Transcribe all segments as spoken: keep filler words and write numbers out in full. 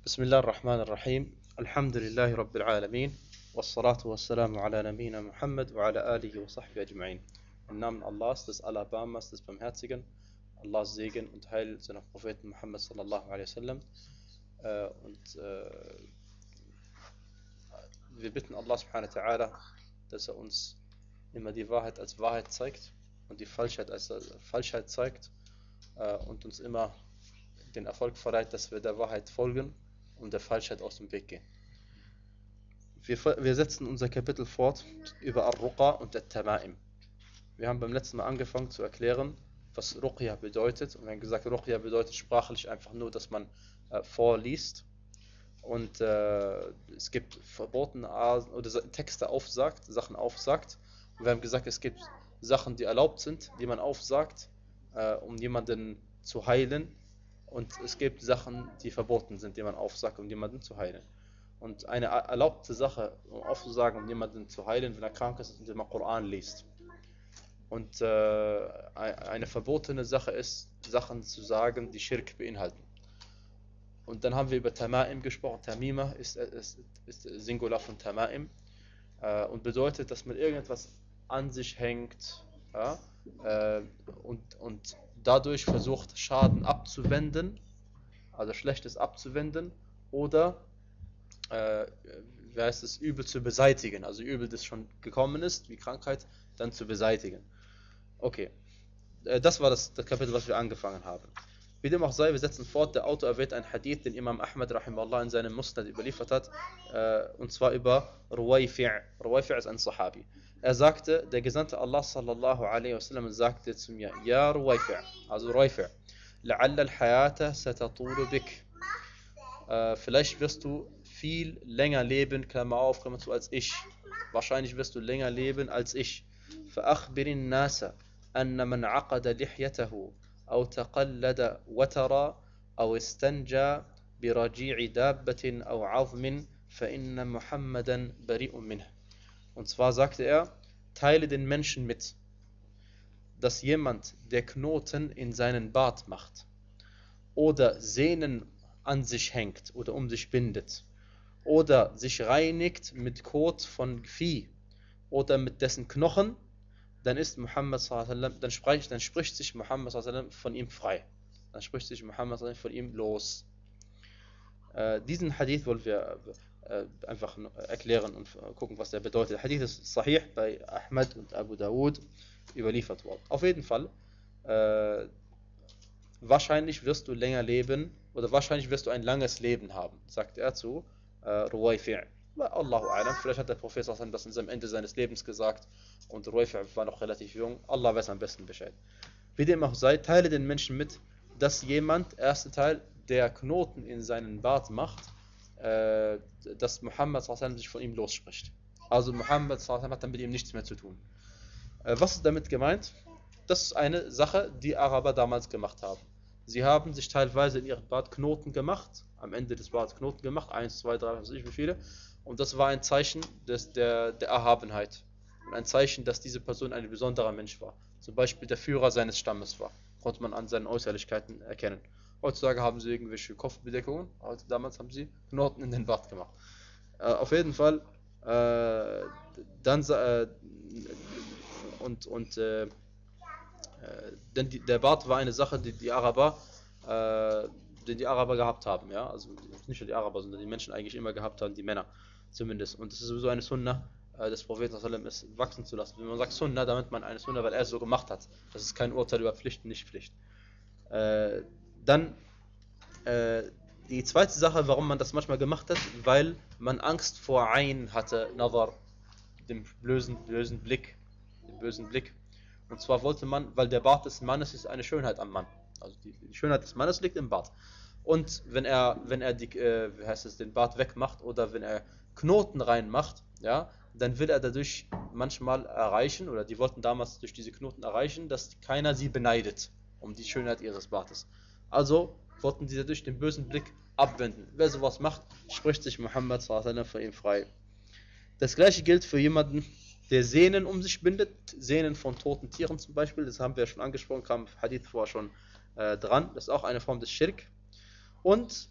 بسم الله الرحمن الرحيم الحمد لله رب العالمين والصلاة والسلام على نبينا Muhammad وعلى آله وصحبه أجمعين. Im Namen Allahs, des Alabamas, des Barmherzigen, Allahs Segen und Heil seiner Propheten Muhammad sallallahu alaihi wasallam. Und äh, wir bitten Allah subhanahu wa ta'ala, dass er uns immer die Wahrheit als Wahrheit zeigt und die Falschheit als Falschheit zeigt äh, und uns immer den Erfolg verleiht, dass wir der Wahrheit folgen und der Falschheit aus dem Weg gehen. Wir, wir setzen unser Kapitel fort über Ar-Ruqa und At-Tama'im. Wir haben beim letzten Mal angefangen zu erklären, was Ruqya bedeutet. Und wir haben gesagt, Ruqya bedeutet sprachlich einfach nur, dass man äh, vorliest und äh, es gibt verbotene oder Texte aufsagt, Sachen aufsagt. Und wir haben gesagt, es gibt Sachen, die erlaubt sind, die man aufsagt, äh, um jemanden zu heilen. Und es gibt Sachen, die verboten sind, die man aufsagt, um jemanden zu heilen. Und eine erlaubte Sache, um aufzusagen, um jemanden zu heilen, wenn er krank ist, indem man Koran liest. Und äh, eine verbotene Sache ist, Sachen zu sagen, die Schirk beinhalten. Und dann haben wir über Tama'im gesprochen. Tamima ist, ist, ist Singular von Tama'im äh, und bedeutet, dass man irgendetwas an sich hängt, ja, äh, und, und dadurch versucht, Schaden abzuwenden, also Schlechtes abzuwenden, oder äh, wie heißt es, Übel zu beseitigen, also Übel, das schon gekommen ist, wie Krankheit, dann zu beseitigen. Okay, äh, das war das, das Kapitel, was wir angefangen haben. Wie dem auch sei, wir setzen fort. Der Autor erwähnt einen Hadith, den Imam Ahmad rahimahullah in seinem Musnad überliefert hat, äh, und zwar über Ruwayfi'. Ruwayfi' ist ein Sahabi. Er sagte, der Gesandte Allah sallallahu alaihi wasallam sagte zu mir, Ja Ruwayfi', also Ruwayfi', لعل الحياة ستطول بك. Äh, vielleicht wirst du viel länger leben, Klammer auf, Klammer zu, als ich. Wahrscheinlich wirst du länger leben als ich. فأخبر الناس أن من عقد لحيته أو تقلد وترا أو استنجى برجيع دابة أو عظم فإن محمدا بريء منه. Und zwar sagte er, teile den Menschen mit, dass jemand, der Knoten in seinen Bart macht oder Sehnen an sich hängt oder um sich bindet oder sich reinigt mit Kot von Vieh oder mit dessen Knochen, dann ist Muhammad sallallahu alaihi wasallam, dann spricht, dann spricht sich Muhammad sallallahu alaihi wasallam von ihm frei. Dann spricht sich Muhammad sallallahu alaihi wasallam von ihm los. Äh, diesen Hadith wollen wir äh, einfach erklären und gucken, was der bedeutet. Der Hadith ist sahih bei Ahmad und Abu Dawud überliefert worden. Auf jeden Fall, äh, wahrscheinlich wirst du länger leben oder wahrscheinlich wirst du ein langes Leben haben, sagt er zu äh, Ruwayfi'. Allahu a'lam, vielleicht hat der Prophet sallallahu alaihi wasallam das in seinem Ende seines Lebens gesagt und Ruwayfi' war noch relativ jung. Allah weiß am besten Bescheid. Wie dem auch sei, teile den Menschen mit, dass jemand, erster Teil, der Knoten in seinen Bart macht, äh, dass Muhammad sallallahu alaihi wasallam sich von ihm losspricht. Also Muhammad sallallahu alaihi wasallam hat dann mit ihm nichts mehr zu tun. Äh, was ist damit gemeint? Das ist eine Sache, die Araber damals gemacht haben. Sie haben sich teilweise in ihrem Bart Knoten gemacht, am Ende des Barts Knoten gemacht, eins, zwei, drei, was weiß ich wie viele. Und das war ein Zeichen des, der, der Erhabenheit. Und ein Zeichen, dass diese Person ein besonderer Mensch war. Zum Beispiel der Führer seines Stammes war. Konnte man an seinen Äußerlichkeiten erkennen. Heutzutage haben sie irgendwelche Kopfbedeckungen, also damals haben sie Knoten in den Bart gemacht. Äh, auf jeden Fall, äh, dann, äh, und, und, äh, denn die, der Bart war eine Sache, die die Araber, äh, die, die Araber gehabt haben, ja, also nicht nur die Araber, sondern die Menschen eigentlich immer gehabt haben, die Männer zumindest. Und es ist sowieso eine Sunna äh, des Propheten sallallahu alaihi wasallam, es wachsen zu lassen. Wenn man sagt Sunna, damit man eine Sunna, weil er es so gemacht hat. Das ist kein Urteil über Pflicht und Nicht-Pflicht. Äh, dann äh, die zweite Sache, warum man das manchmal gemacht hat, weil man Angst vor Ain hatte, Nazar, dem bösen, bösen Blick, dem bösen Blick. Und zwar wollte man, weil der Bart des Mannes ist eine Schönheit am Mann. Also die, die Schönheit des Mannes liegt im Bart. Und wenn er, wenn er die, äh, wie heißt es, den Bart wegmacht oder wenn er Knoten reinmacht, ja, dann will er dadurch manchmal erreichen, oder die wollten damals durch diese Knoten erreichen, dass keiner sie beneidet um die Schönheit ihres Bartes. Also wollten sie dadurch den bösen Blick abwenden. Wer sowas macht, spricht sich Muhammad sallallahu alaihi wasallam von ihm frei. Das gleiche gilt für jemanden, der Sehnen um sich bindet, Sehnen von toten Tieren zum Beispiel, das haben wir ja schon angesprochen, kam im Hadith vorher schon äh, dran, das ist auch eine Form des Schirk. Und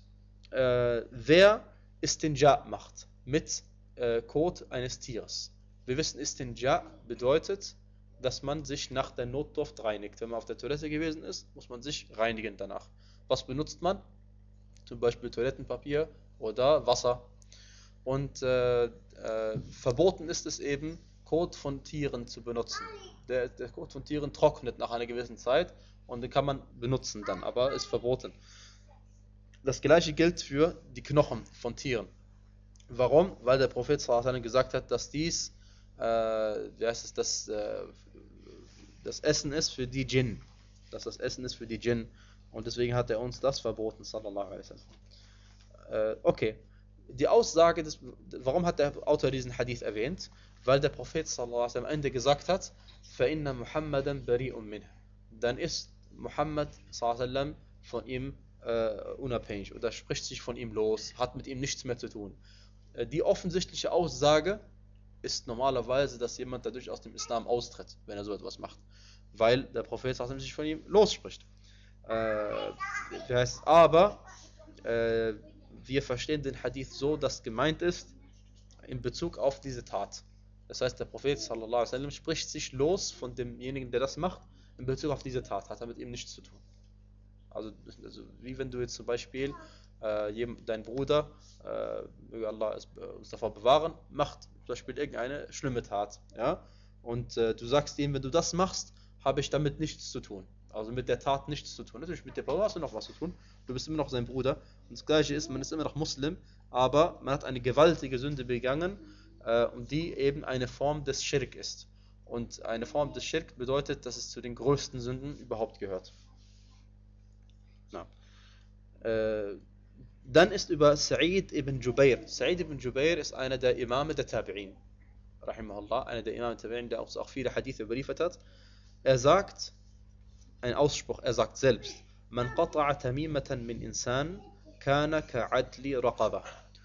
äh, wer Istinja macht mit äh, Kot eines Tieres. Wir wissen, Istinja bedeutet, dass man sich nach der Notdurft reinigt. Wenn man auf der Toilette gewesen ist, muss man sich reinigen danach. Was benutzt man? Zum Beispiel Toilettenpapier oder Wasser. Und äh, äh, verboten ist es eben, Kot von Tieren zu benutzen. Der, der Kot von Tieren trocknet nach einer gewissen Zeit und den kann man benutzen dann, aber ist verboten. Das gleiche gilt für die Knochen von Tieren. Warum? Weil der Prophet sallallahu alaihi wasallam gesagt hat, dass dies äh, wie heißt es, das, äh, das Essen ist für die Djinn. Dass das Essen ist für die Djinn. Und deswegen hat er uns das verboten, sallallahu alaihi wasallam. Äh, okay. Die Aussage, des, warum hat der Autor diesen Hadith erwähnt? Weil der Prophet sallallahu alaihi wasallam am Ende gesagt hat, فَإِنَّ مُحَمَّدًا بَرِيءٌ مِنْهُ. Dann ist Muhammad sallallahu alaihi wasallam von ihm äh, unabhängig oder spricht sich von ihm los, hat mit ihm nichts mehr zu tun. Äh, die offensichtliche Aussage ist normalerweise, dass jemand dadurch aus dem Islam austritt, wenn er so etwas macht. Weil der Prophet sallallahu alaihi wasallam sich von ihm losspricht. Äh, das heißt, aber äh, wir verstehen den Hadith so, dass gemeint ist in Bezug auf diese Tat. Das heißt, der Prophet sallallahu alaihi wasallam spricht sich los von demjenigen, der das macht, in Bezug auf diese Tat, hat er mit ihm nichts zu tun. Also, also wie wenn du jetzt zum Beispiel äh, dein Bruder, äh, möge Allah es, äh, uns davor bewahren, macht zum Beispiel irgendeine schlimme Tat, ja, und äh, du sagst ihm, wenn du das machst, habe ich damit nichts zu tun. Also mit der Tat nichts zu tun. Natürlich mit der Person hast du noch was zu tun. Du bist immer noch sein Bruder. Und das Gleiche ist, man ist immer noch Muslim, aber man hat eine gewaltige Sünde begangen, äh, und die eben eine Form des Schirk ist. Und eine Form des Schirk bedeutet, dass es zu den größten Sünden überhaupt gehört. Na. Äh, dann ist über Sa'id ibn Jubair. Sa'id ibn Jubair ist einer der Imame der Tabi'in. Rahimahullah, einer der Imame der Tabi'in, der auch, auch viele Hadithe überliefert hat. Er sagt, ein Ausspruch, er sagt selbst, Man qata'a tamimatan min insan, kana ka'adli raqaba.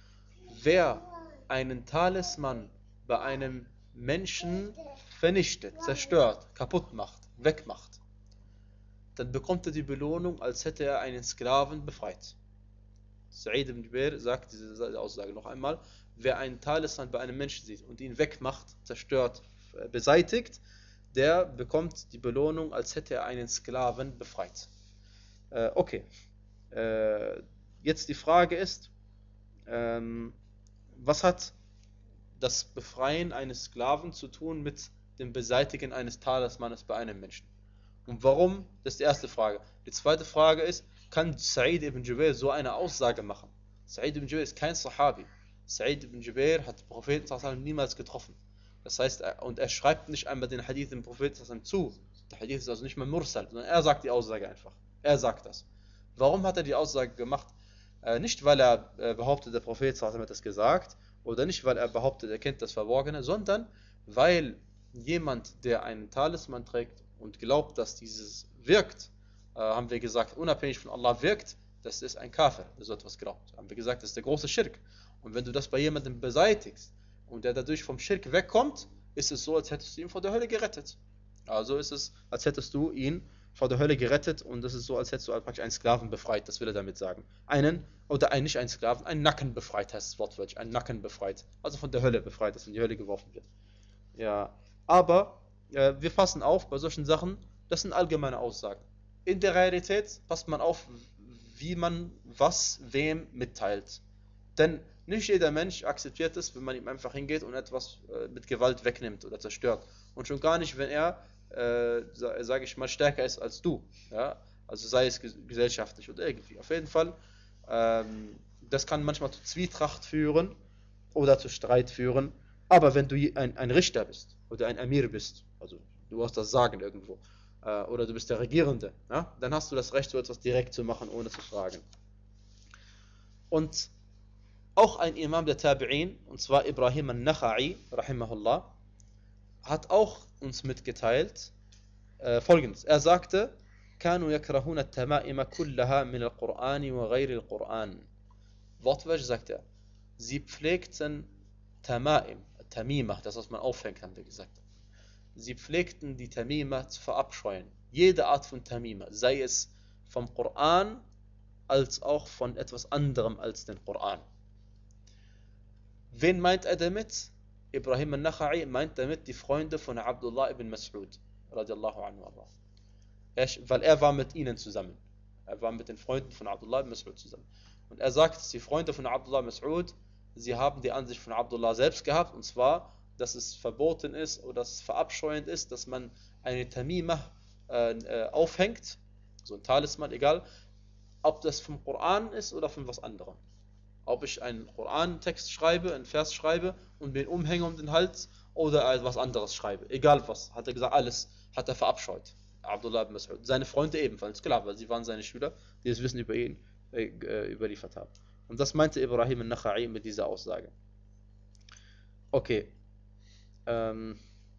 Wer einen Talisman bei einem Menschen vernichtet, zerstört, kaputt macht, wegmacht, dann bekommt er die Belohnung, als hätte er einen Sklaven befreit. Sa'id ibn Jubair sagt diese Aussage noch einmal, wer einen Talisman bei einem Menschen sieht und ihn wegmacht, zerstört, beseitigt, der bekommt die Belohnung, als hätte er einen Sklaven befreit. Äh, okay. Äh, jetzt die Frage ist, ähm, was hat das Befreien eines Sklaven zu tun mit dem Beseitigen eines Talismanes bei einem Menschen? Und warum? Das ist die erste Frage. Die zweite Frage ist, kann Sa'id ibn Jubair so eine Aussage machen? Sa'id ibn Jubair ist kein Sahabi. Sa'id ibn Jubair hat den Propheten sallallahu alaihi wasallam niemals getroffen. Das heißt, und er schreibt nicht einmal den Hadith dem Propheten sallallahu alaihi wasallam zu. Der Hadith ist also nicht mal Mursal, sondern er sagt die Aussage einfach. Er sagt das. Warum hat er die Aussage gemacht? Äh, nicht, weil er äh, behauptet, der Prophet sallallahu alaihi wasallam hat das gesagt, oder nicht, weil er behauptet, er kennt das Verborgene, sondern weil jemand, der einen Talisman trägt und glaubt, dass dieses wirkt, äh, haben wir gesagt, unabhängig von Allah wirkt, das ist ein Kafir, der so etwas glaubt. Haben wir gesagt, das ist der große Schirk. Und wenn du das bei jemandem beseitigst und der dadurch vom Schirk wegkommt, ist es so, als hättest du ihn vor der Hölle gerettet. Also ist es, als hättest du ihn vor der Hölle gerettet, und das ist so, als hättest du praktisch einen Sklaven befreit, das will er damit sagen. Einen, oder ein, nicht einen Sklaven, einen Nacken befreit, heißt es wortwörtlich, einen Nacken befreit. Also von der Hölle befreit, dass in die Hölle geworfen wird. Ja, aber äh, wir passen auf bei solchen Sachen, das sind allgemeine Aussagen. In der Realität passt man auf, wie man was wem mitteilt. Denn nicht jeder Mensch akzeptiert es, wenn man ihm einfach hingeht und etwas äh, mit Gewalt wegnimmt oder zerstört. Und schon gar nicht, wenn er, äh, sage ich mal, stärker ist als du. Ja? Also sei es gesellschaftlich oder irgendwie. Auf jeden Fall, ähm, das kann manchmal zu Zwietracht führen oder zu Streit führen. Aber wenn du ein, ein Richter bist oder ein Amir bist, also du hast das Sagen irgendwo, äh, oder du bist der Regierende, ja? Dann hast du das Recht, so etwas direkt zu machen, ohne zu fragen. Und auch ein Imam der Tabi'in, und zwar Ibrahim al-Nakha'i, rahimahullah, hat auch uns mitgeteilt äh, Folgendes. Er sagte, كانوا يكرهون التمائم كلها من القرآن وغير القرآن. Wortwörtlich sagt er, sie pflegten Tamaim, Tamima, das was man aufhängt, haben wir gesagt. Sie pflegten die Tamima zu verabscheuen. Jede Art von Tamima, sei es vom Koran als auch von etwas anderem als den Koran. Wen meint er damit? Ibrahim al-Nakha'i meint damit die Freunde von Abdullah ibn Mas'ud, radiallahu anhu. Er, weil er war mit ihnen zusammen. Er war mit den Freunden von Abdullah ibn Mas'ud zusammen. Und er sagt, dass die Freunde von Abdullah ibn Mas'ud, sie haben die Ansicht von Abdullah selbst gehabt, und zwar, dass es verboten ist oder dass es verabscheuend ist, dass man eine Tamimah äh, äh, aufhängt, so ein Talisman, egal, ob das vom Koran ist oder von was anderem. Ob ich einen Koran-Text schreibe, einen Vers schreibe und den umhänge um den Hals oder etwas anderes schreibe. Egal was, hat er gesagt, alles hat er verabscheut. Abdullah ibn Mas'ud. Seine Freunde ebenfalls, klar, weil sie waren seine Schüler, die das Wissen über ihn äh, überliefert haben. Und das meinte Ibrahim al-Nakha'i mit dieser Aussage. Okay. Ähm.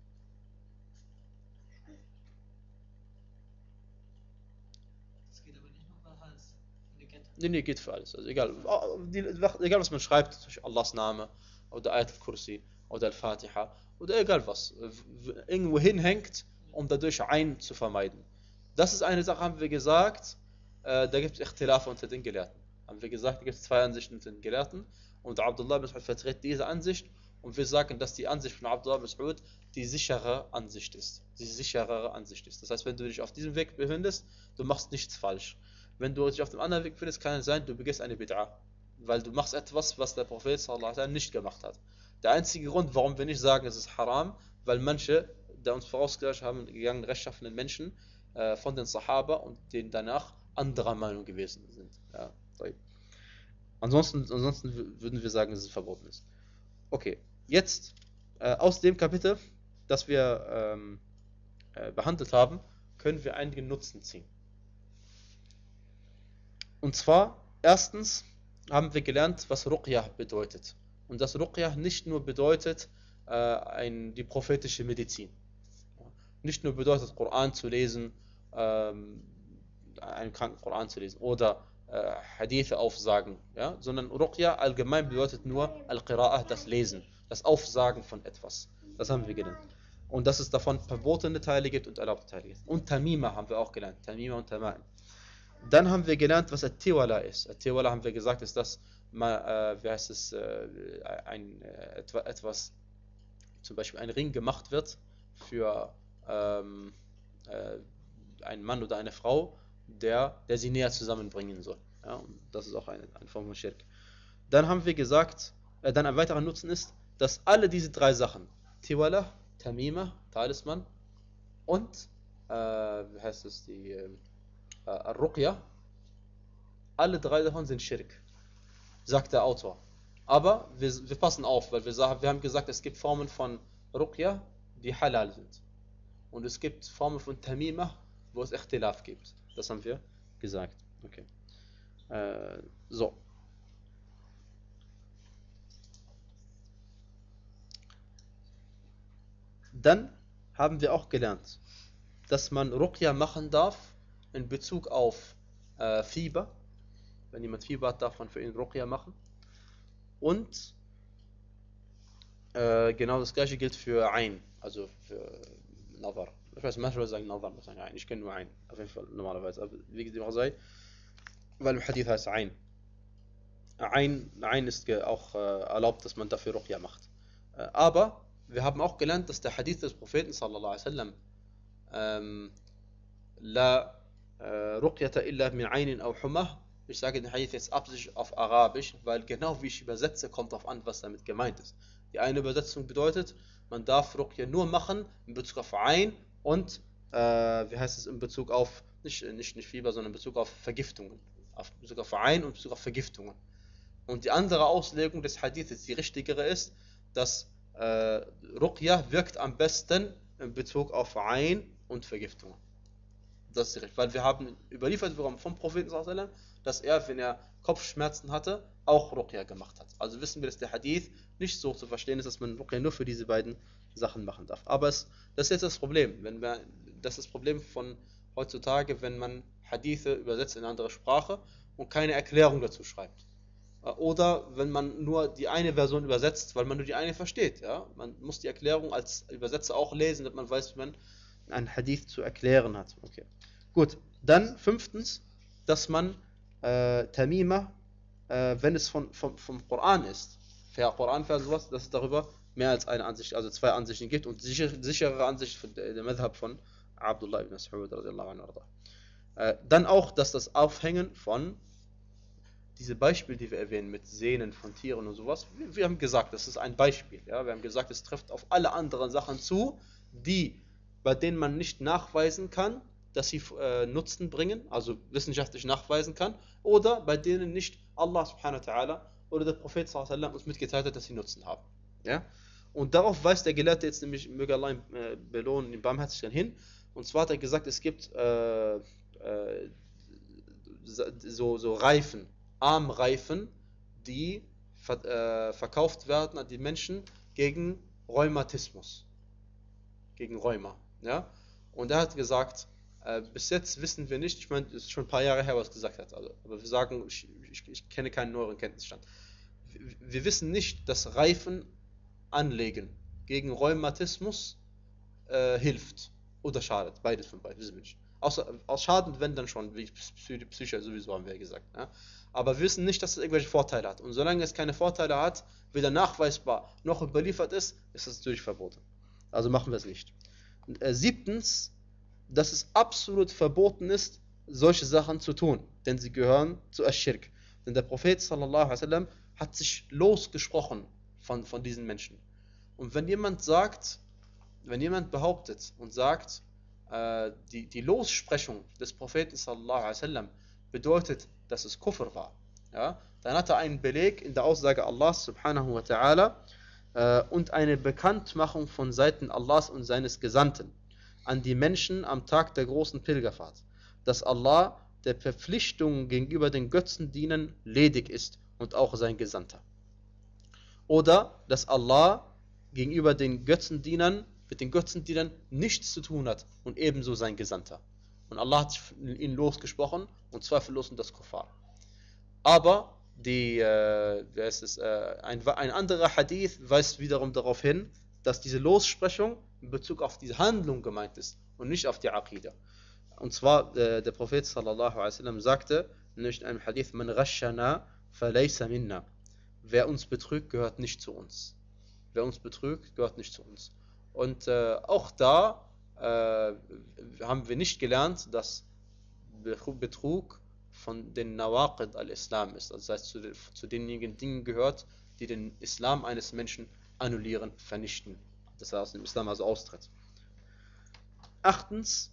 Das geht aber nicht nur für Hals. Die Kette. Nee, nee, geht für alles. Also egal, die, egal was man schreibt, Allahs Name oder Ayat al-Kursi oder Al-Fatiha oder egal was, irgendwo hinhängt, um dadurch ein zu vermeiden. Das ist eine Sache, haben wir gesagt, äh, da gibt es Ikhtilaf unter den Gelehrten. Haben wir gesagt, da gibt es zwei Ansichten unter den Gelehrten und Abdullah ibn Mas'ud vertritt diese Ansicht und wir sagen, dass die Ansicht von Abdullah ibn Mas'ud die sichere Ansicht ist. Die sicherere Ansicht ist. Das heißt, wenn du dich auf diesem Weg befindest, du machst nichts falsch. Wenn du dich auf dem anderen Weg befindest, kann es sein, du begehst eine Bid'a. Weil du machst etwas, was der Prophet sallallahu alaihi wasallam nicht gemacht hat. Der einzige Grund, warum wir nicht sagen, es ist haram, weil manche, der uns vorausgegangen haben, gegangen rechtschaffenen Menschen äh, von den Sahaba und denen danach anderer Meinung gewesen sind. Ja, ansonsten, ansonsten würden wir sagen, dass es verboten ist. Okay, jetzt äh, aus dem Kapitel, das wir ähm, äh, behandelt haben, können wir einige Nutzen ziehen. Und zwar, erstens haben wir gelernt, was Ruqyah bedeutet. Und dass Ruqyah nicht nur bedeutet, äh, ein, die prophetische Medizin. Nicht nur bedeutet, Koran zu lesen, ähm, einen kranken Koran zu lesen oder äh, Hadithe aufsagen, ja? Sondern Ruqyah allgemein bedeutet nur Al-Qira'ah, das Lesen, das Aufsagen von etwas. Das haben wir gelernt. Und dass es davon verbotene Teile gibt und erlaubte Teile gibt. Und Tamima haben wir auch gelernt. Tamima und Tama'im. Dann haben wir gelernt, was At-Tiwala ist. At-Tiwala haben wir gesagt, ist das, mal, äh, wie heißt es, äh, ein, äh, etwa, etwas, zum Beispiel ein Ring gemacht wird für ähm, äh, einen Mann oder eine Frau, der, der sie näher zusammenbringen soll. Ja, und das ist auch eine, eine Form von Schirk. Dann haben wir gesagt, äh, dann ein weiterer Nutzen ist, dass alle diese drei Sachen, Tiwala, Tamima, Talisman und, äh, wie heißt es, die äh, Al-Ruqya, alle drei davon sind Schirk, sagt der Autor. Aber wir, wir passen auf, weil wir, sagen, wir haben gesagt, es gibt Formen von Ruqya, die halal sind. Und es gibt Formen von Tamimah, wo es Ikhtilaf gibt. Das haben wir gesagt. Okay. Äh, so. Dann haben wir auch gelernt, dass man Ruqya machen darf in Bezug auf äh, Fieber. Wenn jemand Fieber hat, darf man für ihn Ruqya machen. Und äh, genau das gleiche gilt für Ain, also für Nazar. Ich weiß, manchmal sagen Nazar, sagen Ain. Ich kenne nur Ain, auf jeden Fall normalerweise. Aber wie dem auch sei, weil im Hadith heißt Ain. Ain, Ain ist auch äh, erlaubt, dass man dafür Ruqya macht. Äh, aber wir haben auch gelernt, dass der Hadith des Propheten sallallahu alaihi wasallam ähm, La Ruqyata illa min Ainin aw Humah. Ich sage den Hadith jetzt absichtlich auf Arabisch, weil genau wie ich übersetze, kommt darauf an, was damit gemeint ist. Die eine Übersetzung bedeutet, man darf Ruqya nur machen in Bezug auf Ain und, äh, wie heißt es, in Bezug auf, nicht, nicht, nicht Fieber, sondern in Bezug auf Vergiftungen. Auf Bezug auf Ain und in Bezug auf Vergiftungen. Und die andere Auslegung des Hadiths, die richtigere ist, dass äh, Ruqya wirkt am besten in Bezug auf Ain und Vergiftungen. Das ist richtig, weil wir haben überliefert bekommen vom Propheten, dass er, wenn er Kopfschmerzen hatte, auch Ruqya gemacht hat. Also wissen wir, dass der Hadith nicht so zu verstehen ist, dass man Ruqya nur für diese beiden Sachen machen darf. Aber es, das ist jetzt das Problem. Wenn wir, das ist das Problem von heutzutage, wenn man Hadithe übersetzt in eine andere Sprache und keine Erklärung dazu schreibt. Oder wenn man nur die eine Version übersetzt, weil man nur die eine versteht. Ja? Man muss die Erklärung als Übersetzer auch lesen, damit man weiß, wie man einen Hadith zu erklären hat. Okay. Gut, dann fünftens, dass man äh, Tamima, äh, wenn es von, vom, vom Koran ist. Der Koran-Vers sowas, dass es darüber mehr als eine Ansicht, also zwei Ansichten gibt und sicher, sichere Ansicht von der, der Madhab von Abdullah ibn Mas'ud radiallahu anhu. Äh, dann auch, dass das Aufhängen von diese Beispiele, die wir erwähnen, mit Sehnen von Tieren und sowas, wir, wir haben gesagt, das ist ein Beispiel. Ja? Wir haben gesagt, es trifft auf alle anderen Sachen zu, die, bei denen man nicht nachweisen kann, dass sie äh, Nutzen bringen, also wissenschaftlich nachweisen kann, oder bei denen nicht Allah subhanahu wa ta'ala oder der Prophet sallallahu alaihi wasallam uns mitgeteilt hat, dass sie Nutzen haben. Ja? Und darauf weist der Gelehrte jetzt nämlich, möge Allah ihn äh, belohnen, in Barmherzigkeit hin, und zwar hat er gesagt, es gibt äh, äh, so, so Reifen, Armreifen, die ver äh, verkauft werden an die Menschen gegen Rheumatismus, gegen Rheuma. Ja? Und er hat gesagt, äh, bis jetzt wissen wir nicht, ich meine, es ist schon ein paar Jahre her, was er gesagt hat, also, aber wir sagen, ich, ich, ich kenne keinen neueren Kenntnisstand. Wir, wir wissen nicht, dass Reifen anlegen gegen Rheumatismus äh, hilft oder schadet, beides von beiden, wissen wir nicht. Außer, aus Schaden, wenn dann schon, wie Psy Psyche sowieso haben wir gesagt. Ja? Aber wir wissen nicht, dass es irgendwelche Vorteile hat. Und solange es keine Vorteile hat, weder nachweisbar noch überliefert ist, ist es natürlich verboten. Also machen wir es nicht. Und, äh, siebtens, dass es absolut verboten ist, solche Sachen zu tun, denn sie gehören zu Ash-Shirk. Denn der Prophet sallallahu alaihi wasallam hat sich losgesprochen von, von diesen Menschen. Und wenn jemand sagt, wenn jemand behauptet und sagt, äh, die, die Lossprechung des Propheten sallallahu alaihi wasallam bedeutet, dass es Kufr war, ja, dann hat er einen Beleg in der Aussage Allahs subhanahu wa ta'ala äh, und eine Bekanntmachung von Seiten Allahs und seines Gesandten an die Menschen am Tag der großen Pilgerfahrt, dass Allah der Verpflichtung gegenüber den Götzendienern ledig ist und auch sein Gesandter. Oder dass Allah gegenüber den Götzendienern, mit den Götzendienern nichts zu tun hat und ebenso sein Gesandter. Und Allah hat ihn losgesprochen und zweifellos sind das Kuffar. Aber die, äh, wer ist es, äh, ein, ein anderer Hadith weist wiederum darauf hin, dass diese Lossprechung in Bezug auf diese Handlung gemeint ist und nicht auf die Aqidah. Und zwar, äh, der Prophet sallallahu alaihi wasallam sagte, nämlich in einem Hadith, man rashana falaysa minna. Wer uns betrügt, gehört nicht zu uns. Wer uns betrügt, gehört nicht zu uns. Und äh, auch da äh, haben wir nicht gelernt, dass Betrug von den Nawaqid al-Islam ist. Also das heißt, zu, den, zu denjenigen Dingen gehört, die den Islam eines Menschen annullieren, vernichten. Dass er aus dem Islam also austritt. Achtens,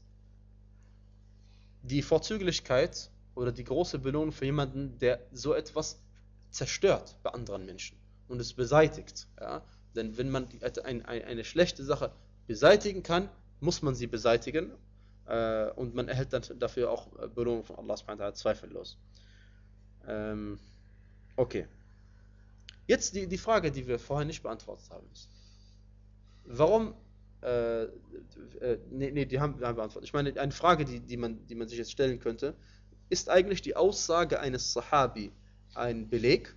die Vorzüglichkeit oder die große Belohnung für jemanden, der so etwas zerstört bei anderen Menschen und es beseitigt. Ja? Denn wenn man die, ein, ein, eine schlechte Sache beseitigen kann, muss man sie beseitigen äh, und man erhält dann dafür auch Belohnung von Allah subhanahu wa ta'ala, zweifellos. Ähm, okay. Jetzt die, die Frage, die wir vorher nicht beantwortet haben, ist, warum, äh, äh, nee, nee, die haben wir beantwortet. Ich meine, eine Frage, die, die, man, die man sich jetzt stellen könnte, ist eigentlich die Aussage eines Sahabi ein Beleg?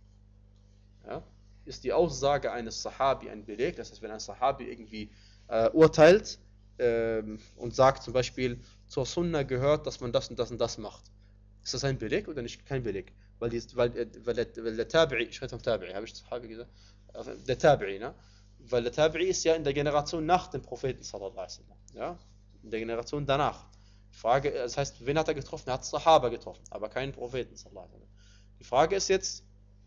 Ja? Ist die Aussage eines Sahabi ein Beleg? Das heißt, wenn ein Sahabi irgendwie äh, urteilt äh, und sagt zum Beispiel, zur Sunna gehört, dass man das und das und das macht. Ist das ein Beleg oder nicht? Kein Beleg. Weil, die, weil, weil, der, weil der Tabi'i, ich rede vom Tabi'i, habe ich Sahabi gesagt? Der Tabi'i, ne? Weil der Tabi'i ist ja in der Generation nach dem Propheten sallallahu alaihi wasallam. Ja? In der Generation danach. Die Frage, das heißt, wen hat er getroffen? Er hat Sahaba getroffen, aber keinen Propheten sallallahu alaihi wasallam. Die Frage ist jetzt,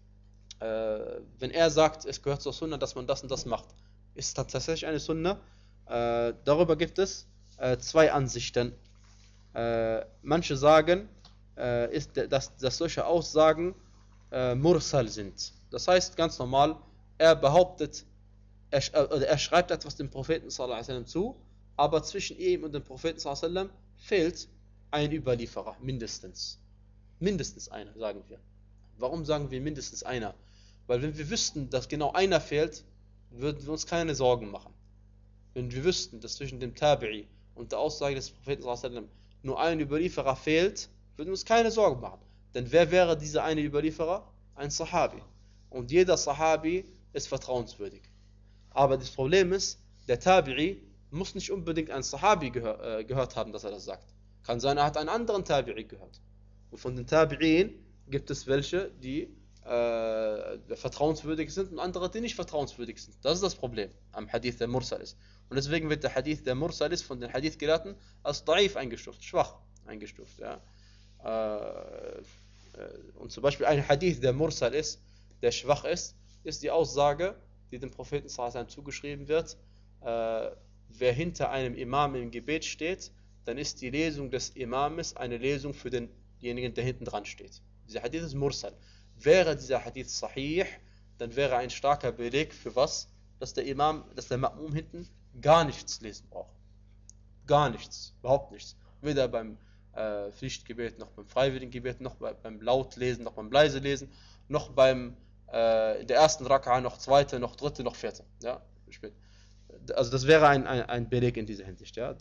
äh, wenn er sagt, es gehört zur Sunna, dass man das und das macht, ist das tatsächlich eine Sunna? Äh, darüber gibt es äh, zwei Ansichten. Äh, manche sagen, äh, ist, dass, dass solche Aussagen äh, Mursal sind. Das heißt ganz normal, er behauptet, er, oder er schreibt etwas dem Propheten sallallahu alaihi wasallam zu, aber zwischen ihm und dem Propheten sallallahu alaihi wasallam fehlt ein Überlieferer, mindestens. Mindestens einer, sagen wir. Warum sagen wir mindestens einer? Weil wenn wir wüssten, dass genau einer fehlt, würden wir uns keine Sorgen machen. Wenn wir wüssten, dass zwischen dem Tabi'i und der Aussage des Propheten sallallahu alaihi wasallam nur ein Überlieferer fehlt, würden wir uns keine Sorgen machen. Denn wer wäre dieser eine Überlieferer? Ein Sahabi. Und jeder Sahabi ist vertrauenswürdig. Aber das Problem ist, der Tabi'i muss nicht unbedingt ein Sahabi gehör, äh, gehört haben, dass er das sagt. Kann sein, er hat einen anderen Tabi'i gehört. Und von den Tabi'in gibt es welche, die äh, vertrauenswürdig sind und andere, die nicht vertrauenswürdig sind. Das ist das Problem am Hadith, der Mursal ist. Und deswegen wird der Hadith, der Mursal ist, von den Hadith-Gelehrten als Da'if eingestuft, schwach eingestuft. Ja. Äh, und zum Beispiel ein Hadith, der Mursal ist, der schwach ist, ist die Aussage, die dem Propheten sallallahu alaihi wasallam zugeschrieben wird, äh, wer hinter einem Imam im Gebet steht, dann ist die Lesung des Imames eine Lesung für denjenigen, der hinten dran steht. Dieser Hadith ist Mursal. Wäre dieser Hadith sahih, dann wäre ein starker Beleg für was? Dass der Imam, dass der Ma'mum hinten gar nichts lesen braucht. Gar nichts, überhaupt nichts. Weder beim äh, Pflichtgebet, noch beim Freiwilligengebet, noch bei, beim Lautlesen, noch beim Leiselesen, noch beim äh, in der ersten Raka'a, noch zweite, noch dritte, noch vierte. Ja, spät. Also das wäre ein, ein, ein Beleg in dieser Hinsicht. Ja.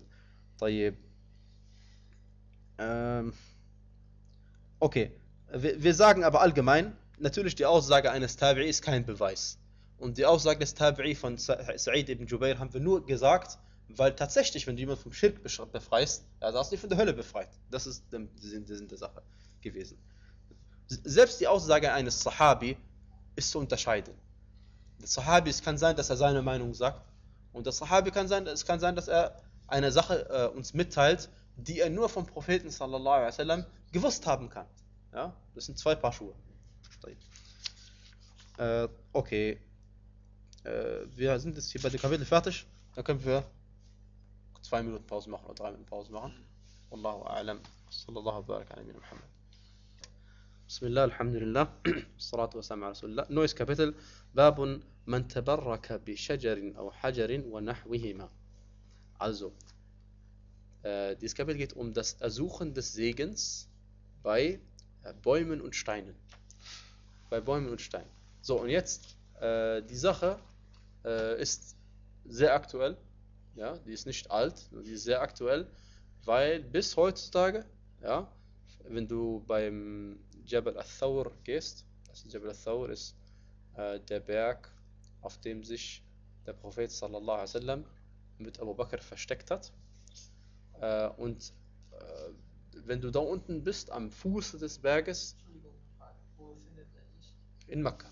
Ähm, okay, wir, wir sagen aber allgemein, natürlich die Aussage eines Tabi'i ist kein Beweis. Und die Aussage des Tabi'i von Sa'id ibn Jubair haben wir nur gesagt, weil tatsächlich, wenn du jemanden vom Schirk befreist, ja, da hast du dich von der Hölle befreit. Das ist der Sinn der Sache gewesen. Selbst die Aussage eines Sahabi ist zu unterscheiden. Der Sahabi, es kann sein, dass er seine Meinung sagt, und der Sahabi kann sein, es kann sein, dass er eine Sache äh, uns mitteilt, die er nur vom Propheten sallallahu alaihi wasallam gewusst haben kann. Ja? Das sind zwei Paar Schuhe. Äh, okay. Äh, wir sind jetzt hier bei dem Kapitel fertig. Dann können wir zwei Minuten Pause machen oder drei Minuten Pause machen. Wallahu a'lam. Sallallahu barak ala Muhammad. Bismillah, alhamdulillah. Salatu wa salam ala Rasulillah. Neues Kapitel. Babun man tabarraka bi shajarin aw hajarin wa nahwihima. Also, äh, dieses Kapitel geht um das Ersuchen des Segens bei äh, Bäumen und Steinen. Bei Bäumen und Steinen. So, und jetzt, äh, die Sache äh, ist sehr aktuell. Ja, die ist nicht alt, die ist sehr aktuell, weil bis heutzutage, ja, wenn du beim Jabal al-Thawr gehst, also Jabal al-Thawr ist äh, der Berg, auf dem sich der Prophet sallallahu alaihi wasallam mit Abu Bakr versteckt hat. Äh, und äh, wenn du da unten bist, am Fuße des Berges, wo findet er dich? in Mekka,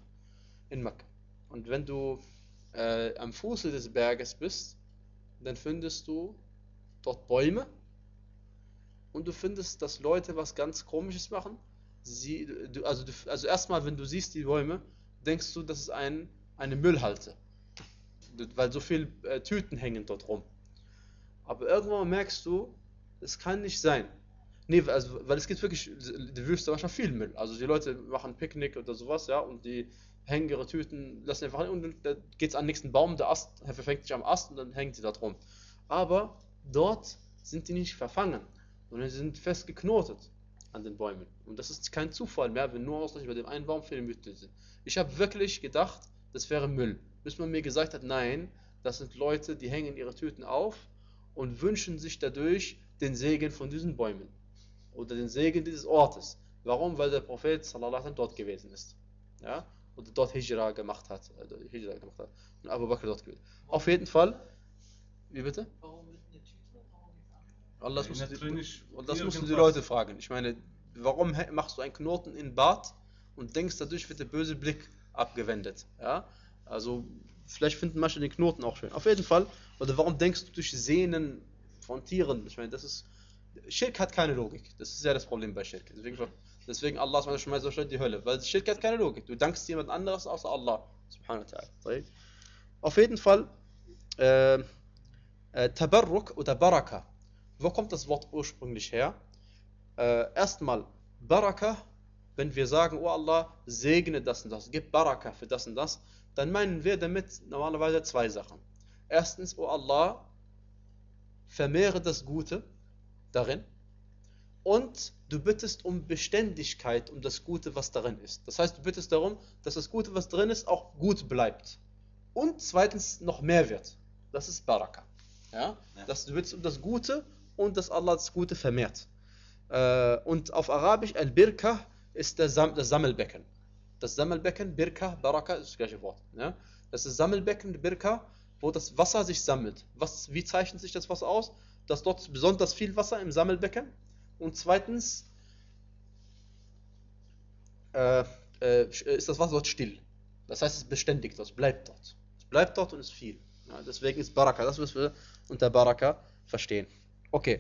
in Mekka. Und wenn du äh, am Fuße des Berges bist, dann findest du dort Bäume und du findest, dass Leute was ganz Komisches machen. Sie, du, also, du, also erstmal, wenn du siehst die Bäume, denkst du, das ist ein, eine Müllhalde, weil so viele äh, Tüten hängen dort rum. Aber irgendwann merkst du, es kann nicht sein. Nee, also, weil es gibt wirklich, die Wüste manchmal viel Müll. Also die Leute machen Picknick oder sowas, ja, und die hängen ihre Tüten, lassen einfach hin und dann geht es an den nächsten Baum, der Ast verfängt sich am Ast und dann hängen sie da drum. Aber dort sind die nicht verfangen, sondern sie sind fest geknotet an den Bäumen. Und das ist kein Zufall mehr, wenn nur ausreichend bei dem einen Baum viele Mütter sind. Ich habe wirklich gedacht, das wäre Müll. Bis man mir gesagt hat, nein, das sind Leute, die hängen ihre Tüten auf und wünschen sich dadurch den Segen von diesen Bäumen. Oder den Segen dieses Ortes. Warum? Weil der Prophet sallallahu alaihi wasallam dort gewesen ist. Ja? Oder dort Hijra gemacht hat. Äh, Hijra gemacht hat. Und Abu Bakr dort gewesen. Auf jeden Fall. Wie bitte? Warum mit einer Tüte? Warum gefangen? Allah, das, Ja, mussten natürlich die, und das mussten die irgendwas. Leute fragen. Ich meine, warum he- machst du einen Knoten in Bart und denkst, dadurch wird der böse Blick abgewendet? Ja? Also, vielleicht finden manche den Knoten auch schön. Auf jeden Fall. Oder warum denkst du durch Sehnen von Tieren? Ich meine, das ist. Schirk hat keine Logik. Das ist ja das Problem bei Schirk. Deswegen, deswegen Allah schmeißt so schnell die Hölle. Weil Schirk hat keine Logik. Du dankst jemand anderes außer Allah. Subhanahu wa ta'ala. Auf jeden Fall, äh, äh, Tabarruk oder Baraka. Wo kommt das Wort ursprünglich her? Äh, erstmal, Baraka, wenn wir sagen, oh Allah, segne das und das, gib Baraka für das und das, dann meinen wir damit normalerweise zwei Sachen. Erstens, oh Allah, vermehre das Gute darin und du bittest um Beständigkeit, um das Gute, was darin ist. Das heißt, du bittest darum, dass das Gute, was drin ist, auch gut bleibt. Und zweitens noch mehr wird. Das ist Baraka. Ja? Ja. Dass du bittest um das Gute und dass Allah das Gute vermehrt. Äh, und auf Arabisch, Al-Birka ist der Sam das Sammelbecken. Das Sammelbecken, Birka, Baraka ist das gleiche Wort. Ja? Das ist Sammelbecken, Birka, wo das Wasser sich sammelt. Was, wie zeichnet sich das Wasser aus? Dass dort besonders viel Wasser im Sammelbecken und zweitens äh, äh, ist das Wasser dort still. Das heißt, es beständigt dort, es bleibt dort. Es bleibt dort und ist viel. Ja, deswegen ist Baraka, das was wir unter Baraka verstehen. Okay.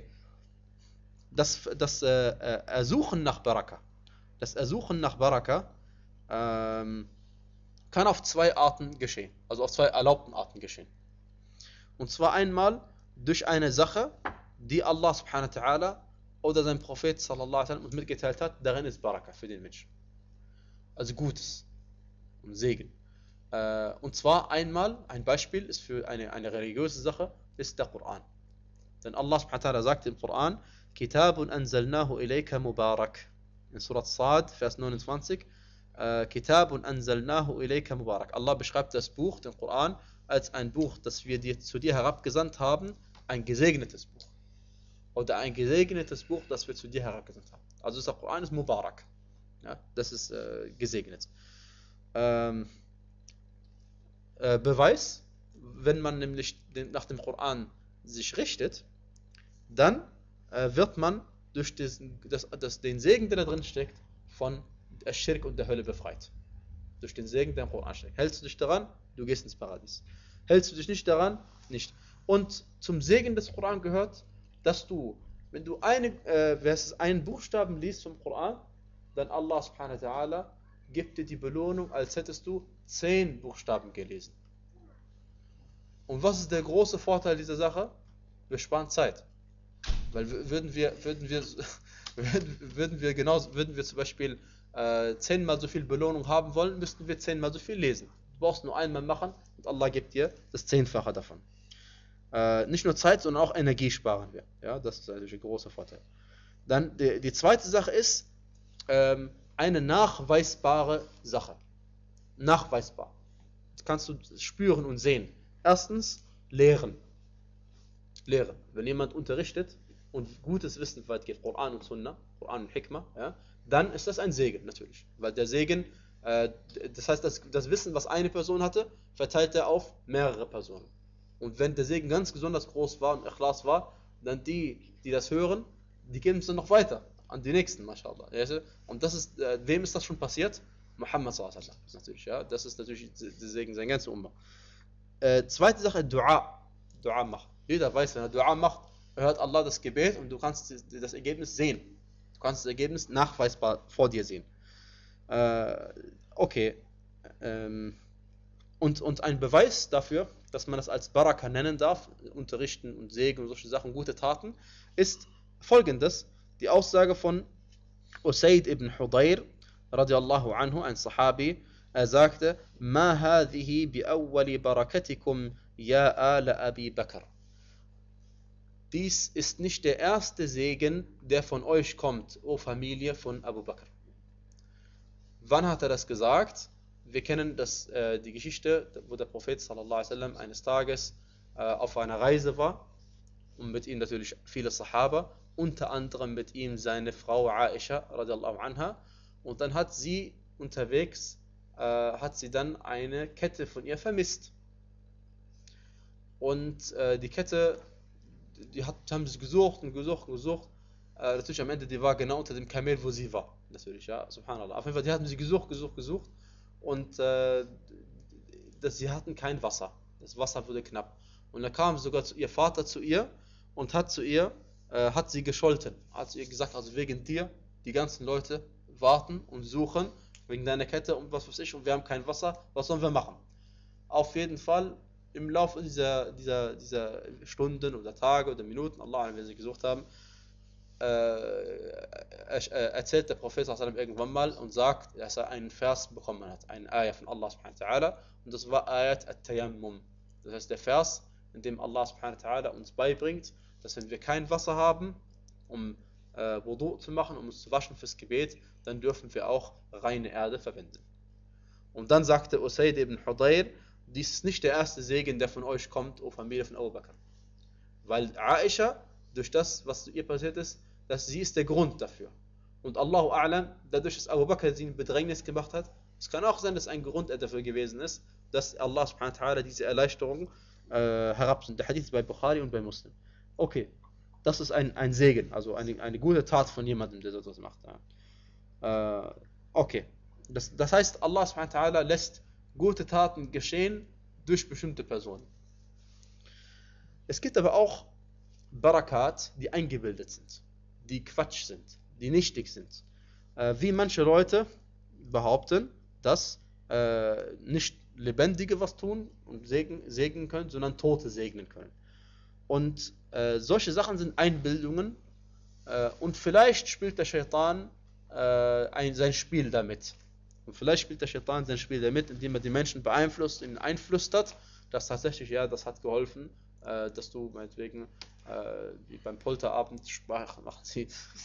Das, das äh, Ersuchen nach Baraka, das Ersuchen nach Baraka ähm, kann auf zwei Arten geschehen, also auf zwei erlaubten Arten geschehen. Und zwar einmal durch eine Sache, die Allah subhanahu wa ta'ala oder sein Prophet sallallahu alaihi wasallam uns mitgeteilt hat, darin ist Baraka für den Menschen. Also Gutes und Segen. Äh, und zwar einmal, ein Beispiel ist für eine, eine religiöse Sache, ist der Koran. Denn Allah subhanahu wa ta'ala sagt im Koran, Kitabun anzalnahu ilayka mubarak. In Surat Sad, Vers neunundzwanzig, äh, Kitabun anzalnahu ilayka mubarak. Allah beschreibt das Buch, den Koran, als ein Buch, das wir dir, zu dir herabgesandt haben, ein gesegnetes Buch. Oder ein gesegnetes Buch, das wir zu dir herabgesandt haben. Also der Koran ist Mubarak. Ja, das ist äh, gesegnet. Ähm, äh, Beweis, wenn man nämlich den, nach dem Koran sich richtet, dann äh, wird man durch das, das, das, den Segen, der da drin steckt, von der Schirk und der Hölle befreit. Durch den Segen, der im Koran steckt. Hältst du dich daran, du gehst ins Paradies. Hältst du dich nicht daran, nicht. Und zum Segen des Koran gehört, dass du, wenn du eine, äh, einen Buchstaben liest vom Koran, dann Allah subhanahu wa ta'ala gibt dir die Belohnung, als hättest du zehn Buchstaben gelesen. Und was ist der große Vorteil dieser Sache? Wir sparen Zeit. Weil würden wir, würden wir, würden wir genauso, würden wir zum Beispiel äh, zehnmal so viel Belohnung haben wollen, müssten wir zehnmal so viel lesen. Du brauchst nur einmal machen und Allah gibt dir das Zehnfache davon. Äh, nicht nur Zeit, sondern auch Energie sparen wir. Ja, das ist natürlich ein großer Vorteil. Dann die, die zweite Sache ist ähm, eine nachweisbare Sache. Nachweisbar. Das kannst du spüren und sehen. Erstens, lehren. Lehren. Wenn jemand unterrichtet und gutes Wissen weit geht, Koran und Sunna, Koran und Hikmah, ja, dann ist das ein Segen natürlich. Weil der Segen, äh, das heißt, das, das Wissen, was eine Person hatte, verteilt er auf mehrere Personen. Und wenn der Segen ganz besonders groß war und Ikhlas war, dann die, die das hören, die geben es dann noch weiter an die nächsten, mashallah. Und das ist, äh, wem ist das schon passiert? Muhammad sallallahu alaihi wasallam. Natürlich, ja, das ist natürlich der Segen, sein ganzer Ummah. Äh, zweite Sache, Dua. Dua machen. Jeder weiß, wenn er Dua macht, hört Allah das Gebet und du kannst das Ergebnis sehen. Du kannst das Ergebnis nachweisbar vor dir sehen. Äh, okay. Ähm, und, und ein Beweis dafür, dass man das als Baraka nennen darf, unterrichten und Segen und solche Sachen, gute Taten, ist folgendes. Die Aussage von Usaid ibn Hudayr, radiallahu anhu, ein Sahabi, er sagte, Ma hadhihi bi awwali barakatikum ya ala Abi Bakr. Dies ist nicht der erste Segen, der von euch kommt, o Familie von Abu Bakr. Wann hat er das gesagt? Wir kennen das, äh, die Geschichte, wo der Prophet sallallahu alaihi wasallam eines Tages äh, auf einer Reise war und mit ihm natürlich viele Sahaba, unter anderem mit ihm seine Frau Aisha radiallahu anha, und dann hat sie unterwegs äh, hat sie dann eine Kette von ihr vermisst. Und äh, die Kette, die hat, haben sie gesucht und gesucht und gesucht. Äh, natürlich am Ende, die war genau unter dem Kamel, wo sie war. Natürlich, ja, subhanallah. Auf jeden Fall, die hatten sie gesucht, gesucht, gesucht. Und äh, das, sie hatten kein Wasser. Das Wasser wurde knapp. Und da kam sogar zu, ihr Vater zu ihr und hat zu ihr, äh, hat sie gescholten. Hat zu ihr gesagt, also wegen dir, die ganzen Leute warten und suchen, wegen deiner Kette und was weiß ich, und wir haben kein Wasser, was sollen wir machen? Auf jeden Fall, im Laufe dieser, dieser, dieser Stunden oder Tage oder Minuten, Allah, wenn sie gesucht haben, äh, erzählt der Prophet irgendwann mal und sagt, dass er einen Vers bekommen hat, einen Ayah von Allah subhanahu wa ta'ala, und das war Ayat at-Tayammum. Das heißt der Vers, in dem Allah subhanahu wa ta'ala uns beibringt, dass wenn wir kein Wasser haben, um äh, Wudu zu machen, um uns zu waschen fürs Gebet, dann dürfen wir auch reine Erde verwenden. Und dann sagte Usaid ibn Hudayr, dies ist nicht der erste Segen, der von euch kommt, o Familie von Abu Bakr. Weil Aisha, durch das, was ihr passiert ist, dass sie ist der Grund dafür. Und Allahu A'lam, dadurch, dass Abu Bakr sie in Bedrängnis gemacht hat, es kann auch sein, dass ein Grund dafür gewesen ist, dass Allah subhanahu wa ta'ala diese Erleichterung äh, herabsendet. Der Hadith ist bei Bukhari und bei Muslim. Okay, das ist ein, ein Segen, also eine, eine gute Tat von jemandem, der so etwas macht. Ja. Äh, okay, das, das heißt, Allah subhanahu wa ta'ala lässt gute Taten geschehen durch bestimmte Personen. Es gibt aber auch Barakat, die eingebildet sind, die Quatsch sind, die nichtig sind. Äh, wie manche Leute behaupten, dass äh, nicht Lebendige was tun und segnen, segnen können, sondern Tote segnen können. Und äh, solche Sachen sind Einbildungen äh, und vielleicht spielt der Shaitan äh, ein, sein Spiel damit. Und vielleicht spielt der Shaitan sein Spiel damit, indem er die Menschen beeinflusst, ihnen einflüstert, dass tatsächlich, ja, das hat geholfen, äh, dass du meinetwegen, äh, wie beim Polterabend, Sprache machen sie,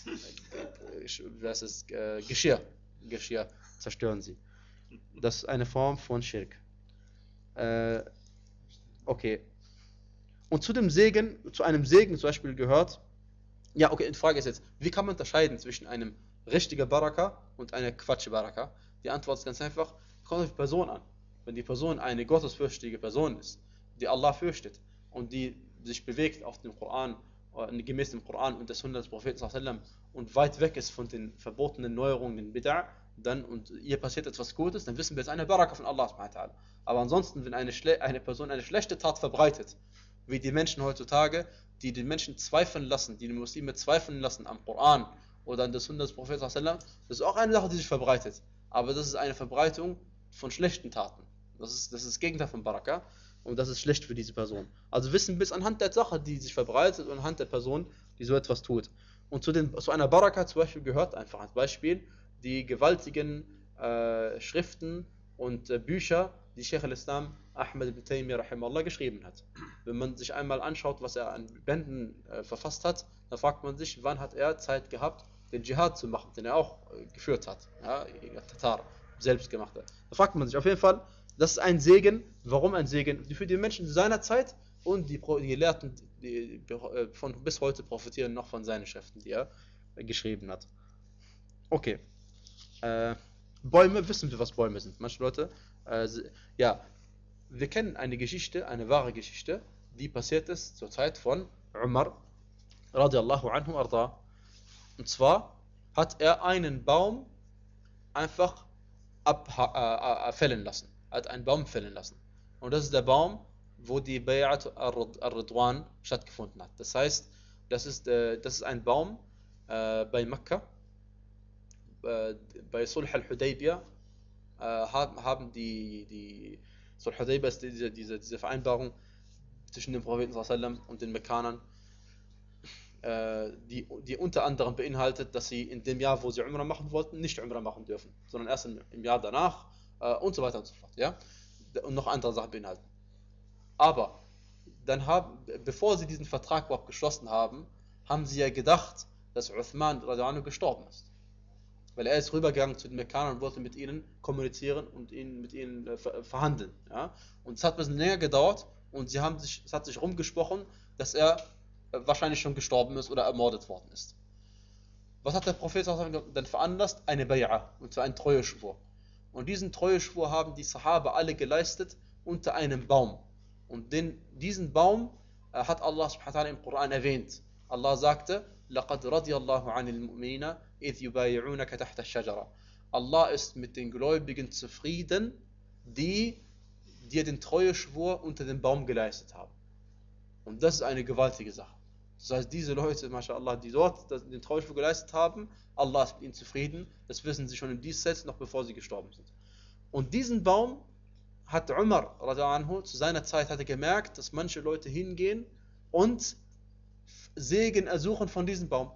äh, das ist äh, Geschirr, Geschirr zerstören sie. Das ist eine Form von Schirk. Äh, okay. Und zu dem Segen, zu einem Segen zum Beispiel gehört, ja, okay, die Frage ist jetzt, wie kann man unterscheiden zwischen einem richtigen Baraka und einer Quatsch-Baraka? Die Antwort ist ganz einfach, kommt auf die Person an. Wenn die Person eine gottesfürchtige Person ist, die Allah fürchtet und die sich bewegt auf dem Koran, gemäß dem Koran und des Sunna des Propheten und weit weg ist von den verbotenen Neuerungen, den Bid'a, dann und ihr passiert etwas Gutes, dann wissen wir, es ist eine Baraka von Allah subhanahu wa ta'ala. Aber ansonsten, wenn eine, eine Person eine schlechte Tat verbreitet, wie die Menschen heutzutage, die den Menschen zweifeln lassen, die die Muslime zweifeln lassen am Koran oder an der Sunna des Propheten, das ist auch eine Sache, die sich verbreitet. Aber das ist eine Verbreitung von schlechten Taten. Das ist, das ist das Gegenteil von Baraka und das ist schlecht für diese Person. Also wissen wir es anhand der Sache, die sich verbreitet und anhand der Person, die so etwas tut. Und zu, den, zu einer Baraka zum Beispiel gehört einfach als Beispiel die gewaltigen äh, Schriften und äh, Bücher, die Sheikh al-Islam Ahmad ibn Taymiyyah rahimahullah geschrieben hat. Wenn man sich einmal anschaut, was er an Bänden äh, verfasst hat, dann fragt man sich, wann hat er Zeit gehabt, den Dschihad zu machen, den er auch äh, geführt hat, ja, Tatar, selbst gemacht hat. Da fragt man sich auf jeden Fall, das ist ein Segen. Warum ein Segen? Für die Menschen seiner Zeit und die, die Gelehrten die, die von bis heute profitieren noch von seinen Schriften, die er äh, geschrieben hat. Okay. Äh, Bäume, wissen wir, was Bäume sind. Manche Leute, äh, ja, wir kennen eine Geschichte, eine wahre Geschichte, die passiert ist zur Zeit von Umar, radiallahu anhu arda. Und zwar hat er einen Baum einfach ab, äh, fällen lassen. Er hat einen Baum fällen lassen. Und das ist der Baum, wo die Bay'at al-Ridwan stattgefunden hat. Das heißt, das ist, äh, das ist ein Baum äh, bei Mekka. Bei Sulh al-Hudaybiyah äh, haben, haben die, die Sulh al-Hudaybiyah ist diese, diese, diese Vereinbarung zwischen dem Propheten sallam und den Mekkanern, äh, die, die unter anderem beinhaltet, dass sie in dem Jahr, wo sie Umrah machen wollten, nicht Umrah machen dürfen, sondern erst im, im Jahr danach äh, und so weiter und so fort. Ja? Und noch andere Sachen beinhalten. Aber dann haben, bevor sie diesen Vertrag überhaupt geschlossen haben, haben sie ja gedacht, dass Uthman radiallahu anhu gestorben ist. Weil er ist rübergegangen zu den Mekkanern und wollte mit ihnen kommunizieren und ihnen, mit ihnen äh, verhandeln. Ja? Und es hat ein bisschen länger gedauert und sie haben sich, es hat sich rumgesprochen, dass er äh, wahrscheinlich schon gestorben ist oder ermordet worden ist. Was hat der Prophet dann veranlasst? Eine Bay'a, und zwar einen Treueschwur. Und diesen Treueschwur haben die Sahaba alle geleistet unter einem Baum. Und den, diesen Baum äh, hat Allah subhanahu wa ta'ala im Koran erwähnt. Allah sagte, لَقَدْ رَضِيَ اللَّهُ عَنِ الْمُؤْمِنِينَ إِذْ يُبَايِعُونَكَ تَحْتَ الشَّجَرَةِ. Allah ist mit den Gläubigen zufrieden, die dir den Treueschwur unter dem Baum geleistet haben. Und das ist eine gewaltige Sache. Das heißt, diese Leute, mashallah, die dort den Treueschwur geleistet haben, Allah ist mit ihnen zufrieden. Das wissen sie schon im Diesseits, noch bevor sie gestorben sind. Und diesen Baum hat Umar radiallahu anhu, zu seiner Zeit hat er gemerkt, dass manche Leute hingehen und Segen ersuchen von diesem Baum.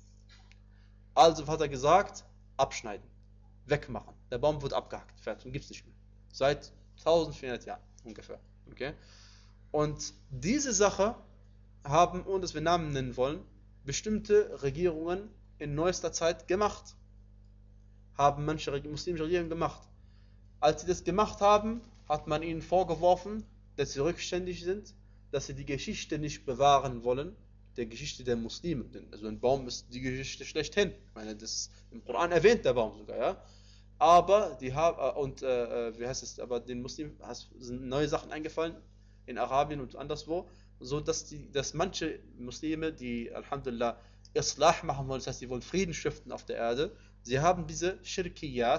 Also hat er gesagt, abschneiden, wegmachen. Der Baum wird abgehackt, fertig, und gibt es nicht mehr. Seit eintausendvierhundert Jahren ungefähr. Okay? Und diese Sache haben, ohne dass wir Namen nennen wollen, bestimmte Regierungen in neuester Zeit gemacht. Haben manche muslimische Regierungen gemacht. Als sie das gemacht haben, hat man ihnen vorgeworfen, dass sie rückständig sind, dass sie die Geschichte nicht bewahren wollen, der Geschichte der Muslime. Also ein Baum ist die Geschichte schlechthin. Ich meine, das ist im Koran erwähnt, der Baum sogar, ja. Aber die haben, und äh, wie heißt es, aber den Muslimen sind neue Sachen eingefallen, in Arabien und anderswo, so dass die, dass manche Muslime, die Alhamdulillah Islah machen wollen, das heißt, sie wollen Frieden stiften auf der Erde, sie haben diese Shirkiyat,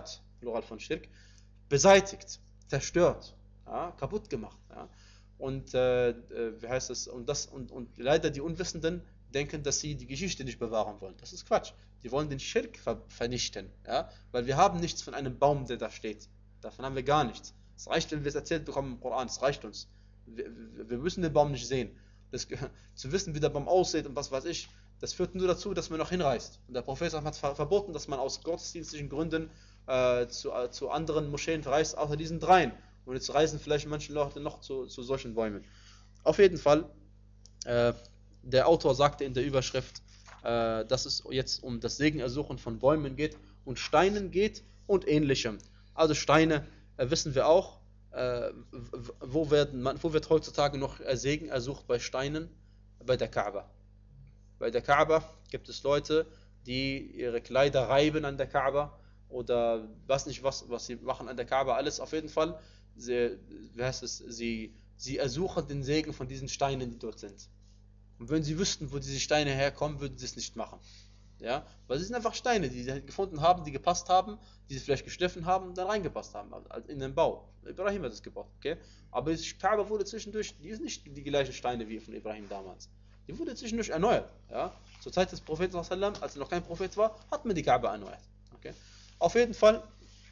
Plural von Schirk, beseitigt, zerstört, ja, kaputt gemacht. Ja. Und äh, wie heißt es? Und, das, und, und leider die Unwissenden denken, dass sie die Geschichte nicht bewahren wollen. Das ist Quatsch. Die wollen den Schirk ver vernichten. Ja? Weil wir haben nichts von einem Baum, der da steht. Davon haben wir gar nichts. Es reicht, wenn wir es erzählt bekommen im Koran. Es reicht uns. Wir, wir müssen den Baum nicht sehen. Das, zu wissen, wie der Baum aussieht und was weiß ich, das führt nur dazu, dass man noch hinreist. Und der Prophet hat verboten, dass man aus gottesdienstlichen Gründen äh, zu, äh, zu anderen Moscheen reist, außer diesen dreien. Und jetzt reisen vielleicht manche Leute noch zu, zu solchen Bäumen. Auf jeden Fall, äh, der Autor sagte in der Überschrift, äh, dass es jetzt um das Segenersuchen von Bäumen geht und Steinen geht und ähnlichem. Also Steine, äh, wissen wir auch, äh, wo, werden, wo wird heutzutage noch Segen ersucht bei Steinen? Bei der Kaaba. Bei der Kaaba gibt es Leute, die ihre Kleider reiben an der Kaaba oder weiß nicht was, was sie machen an der Kaaba, alles auf jeden Fall. Sie, wie heißt es, sie, sie ersuchen den Segen von diesen Steinen, die dort sind. Und wenn sie wüssten, wo diese Steine herkommen, würden sie es nicht machen. Ja? Weil sie sind einfach Steine, die sie gefunden haben, die gepasst haben, die sie vielleicht geschliffen haben und dann reingepasst haben, in den Bau. Ibrahim hat es gebaut, okay? Aber die Kaaba wurde zwischendurch, die ist nicht die gleichen Steine wie von Ibrahim damals. Die wurde zwischendurch erneuert. Ja? Zur Zeit des Propheten, als er noch kein Prophet war, hat man die Kaaba erneuert. Okay? Auf jeden Fall,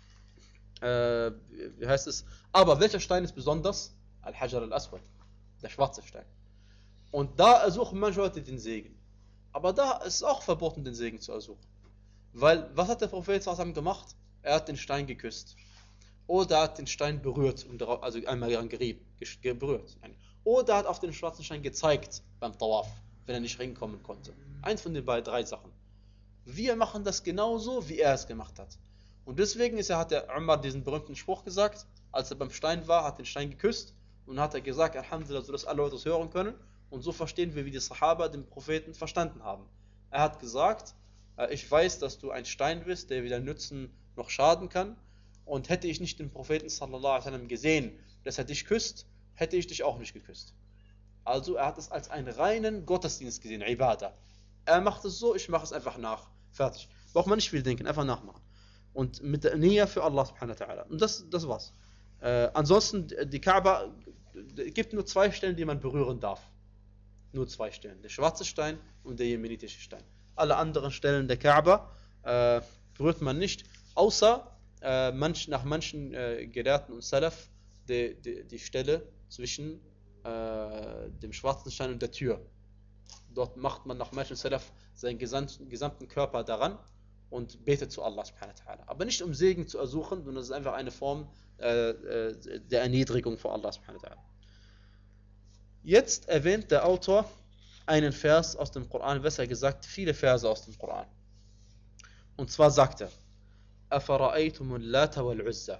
äh, wie heißt es? Aber welcher Stein ist besonders? Al-Hajar al-Aswad, der schwarze Stein. Und da ersuchen manche Leute den Segen. Aber da ist es auch verboten, den Segen zu ersuchen. Weil, was hat der Prophet gemacht? Er hat den Stein geküsst. Oder er hat den Stein berührt, also einmal gerieben, berührt. Oder er hat auf den schwarzen Stein gezeigt beim Tawaf, wenn er nicht reinkommen konnte. Eins von den beiden, drei Sachen. Wir machen das genauso, wie er es gemacht hat. Und deswegen ist er, hat der Umar diesen berühmten Spruch gesagt, als er beim Stein war, hat den Stein geküsst und hat er gesagt, Alhamdulillah, so dass alle Leute es hören können. Und so verstehen wir, wie die Sahaba den Propheten verstanden haben. Er hat gesagt, ich weiß, dass du ein Stein bist, der weder nützen noch schaden kann. Und hätte ich nicht den Propheten sallallahu alaihi wasallam gesehen, dass er dich küsst, hätte ich dich auch nicht geküsst. Also er hat es als einen reinen Gottesdienst gesehen, Ibadah. Er macht es so, ich mache es einfach nach. Fertig. Braucht man nicht viel denken, einfach nachmachen. Und mit der Nia für Allah subhanahu wa ta'ala. Und das, das war's. Äh, ansonsten, die Kaaba, es gibt nur zwei Stellen, die man berühren darf. Nur zwei Stellen. Der schwarze Stein und der jemenitische Stein. Alle anderen Stellen der Kaaba äh, berührt man nicht, außer äh, manch, nach manchen äh, Gelehrten und Salaf die, die, die Stelle zwischen äh, dem schwarzen Stein und der Tür. Dort macht man nach manchen Salaf seinen gesamten, gesamten Körper daran und betet zu Allah subhanahu wa ta'ala. Aber nicht um Segen zu ersuchen, sondern es ist einfach eine Form äh, äh, der Erniedrigung vor Allah subhanahu wa ta'ala. Jetzt erwähnt der Autor einen Vers aus dem Koran, besser gesagt viele Verse aus dem Koran. Und zwar sagt er, أَفَرَأَيْتُمُ اللَّاتَ وَالْعُزَّى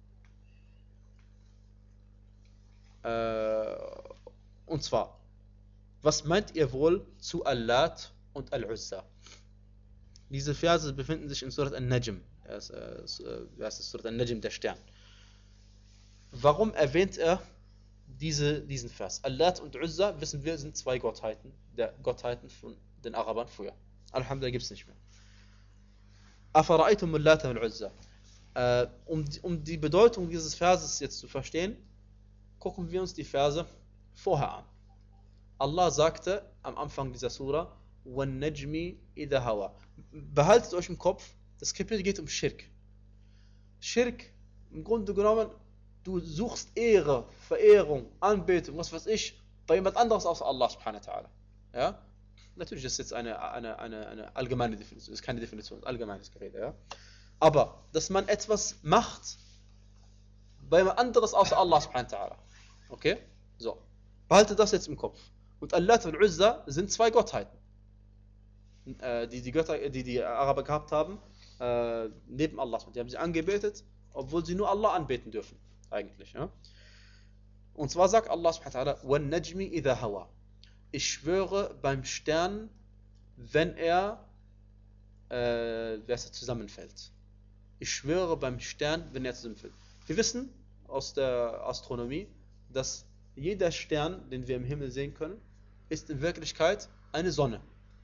Und zwar, was meint ihr wohl zu Al-Lat und Al-Uzza? Diese Verse befinden sich in Surat An-Najm. Das ist Surat An-Najm, der Stern. Warum erwähnt er diese, diesen Vers? Al-Lat und Uzza, wissen wir, sind zwei Gottheiten, der Gottheiten von den Arabern früher. Alhamdulillah gibt es nicht mehr. أَفَرَأَيْتُمُ اللَّاتَ وَالْعُزَّى um, um die Bedeutung dieses Verses jetzt zu verstehen, gucken wir uns die Verse vorher an. Allah sagte am Anfang dieser Surah, وَالنَّجْمِ إِذَا هَوَى. Behaltet euch im Kopf, das Kapitel geht um Schirk. Schirk, im Grunde genommen, du suchst Ehre, Verehrung, Anbetung, was weiß ich, bei jemand anderes außer Allah subhanahu wa ta'ala. Ja? Natürlich ist das jetzt eine, eine, eine, eine allgemeine Definition, das ist keine Definition, das ist allgemeines Gerede. Ja? Aber, dass man etwas macht bei jemand anderes außer Allah subhanahu wa ta'ala. Okay? So. Behalte das jetzt im Kopf. Und Al-Lat und Uzza sind zwei Gottheiten, die die, Götter, die, die Araber gehabt haben, äh, neben Allah. Die haben sie angebetet, obwohl sie nur Allah anbeten dürfen, eigentlich. Ja? Und zwar sagt Allah subhanahu wa ta'ala, وَالنَّجْمِ إِذَا هَوَى. Ich schwöre beim Stern, wenn er, äh, wer es zusammenfällt. Ich schwöre beim Stern, wenn er zusammenfällt. Wir wissen aus der Astronomie, dass jeder Stern, den wir im Himmel sehen können, ist in Wirklichkeit eine Sonne.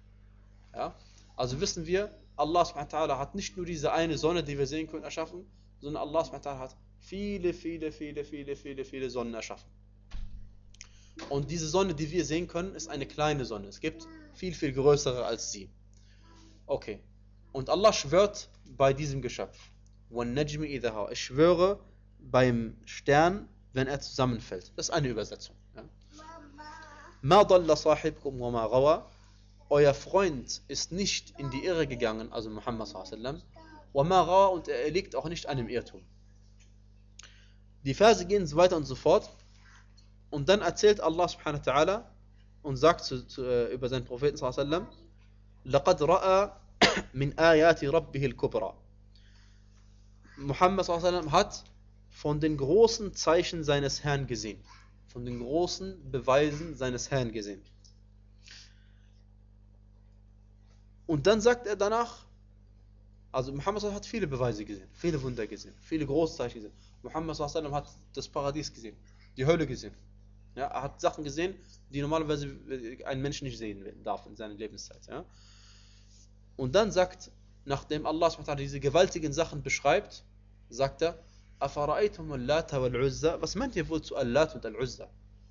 Ja? Also wissen wir, Allah subhanahu wa ta'ala hat nicht nur diese eine Sonne, die wir sehen können, erschaffen, sondern Allah subhanahu wa ta'ala hat viele, viele, viele, viele, viele, viele Sonnen erschaffen. Und diese Sonne, die wir sehen können, ist eine kleine Sonne. Es gibt viel, viel größere als sie. Okay. Und Allah schwört bei diesem Geschöpf. وَالنَّجْمِ إِذَا هَوَى. Ich schwöre beim Stern, wenn er zusammenfällt. Das ist eine Übersetzung. Ja. مَا ضَلَّ صَاحِبْكُمْ وَمَا غَوَى. Euer Freund ist nicht in die Irre gegangen, also Muhammad sallallahu alaihi wasallam. وَمَا غَوَى. Und er liegt auch nicht einem Irrtum. Die Verse gehen so weiter und so fort. Und dann erzählt Allah subhanahu wa ta'ala und sagt zu, zu, über seinen Propheten sallallahu alaihi wasallam: لَقَدْ رَأَى مِنْ آيَاتِ رَبِّهِ الْكُبْرَى. Muhammad sallallahu alaihi wasallam hat von den großen Zeichen seines Herrn gesehen. Von den großen Beweisen seines Herrn gesehen. Und dann sagt er danach, also Muhammad sallallahu alaihi wasallam hat viele Beweise gesehen, viele Wunder gesehen, viele große Zeichen gesehen. Muhammad sallallahu alaihi wasallam hat das Paradies gesehen, die Hölle gesehen. Ja, er hat Sachen gesehen, die normalerweise ein Mensch nicht sehen darf in seiner Lebenszeit. Ja. Und dann sagt, nachdem Allah subhanahu wa ta'ala diese gewaltigen Sachen beschreibt, sagt er: أَفَرَأَيْتُمُ اللَّاتَ وَالْعُزَّى. Was meint ihr wohl zu Allat und Al-Uzza?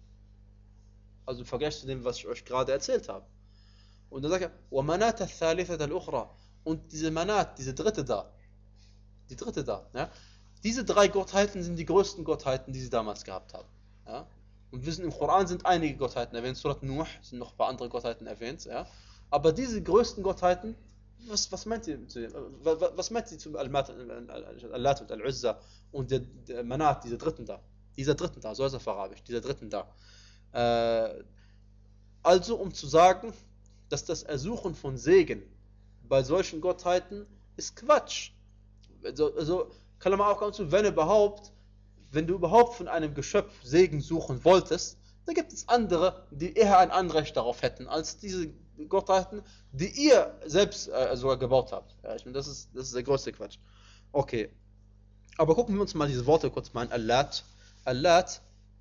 Also im Vergleich zu dem, was ich euch gerade erzählt habe. Und dann sagt er: وَمَنَاتَ الثَّالِثَةَ الْأُخْرَى. Und diese Manat, diese dritte da, die dritte da, ja, diese drei Gottheiten sind die größten Gottheiten, die sie damals gehabt haben. Ja. Und wir wissen, im Koran sind einige Gottheiten erwähnt, Surat Nuh sind noch ein paar andere Gottheiten erwähnt, ja. Aber diese größten Gottheiten, was, was meint ihr zu was, was meint ihr zu Al-Lat und Al-Uzza und der, der Manat, dieser dritten da, dieser dritten da, so ist er auf Arabisch, dieser dritten da. Äh, also um zu sagen, dass das Ersuchen von Segen bei solchen Gottheiten ist Quatsch. Also, also kann man auch ganz zu, wenn überhaupt, wenn du überhaupt von einem Geschöpf Segen suchen wolltest, dann gibt es andere, die eher ein Anrecht darauf hätten, als diese Gottheiten, die ihr selbst äh, sogar gebaut habt. Ja, ich meine, das ist, das ist der größte Quatsch. Okay. Aber gucken wir uns mal diese Worte kurz mal an. Allat. Allat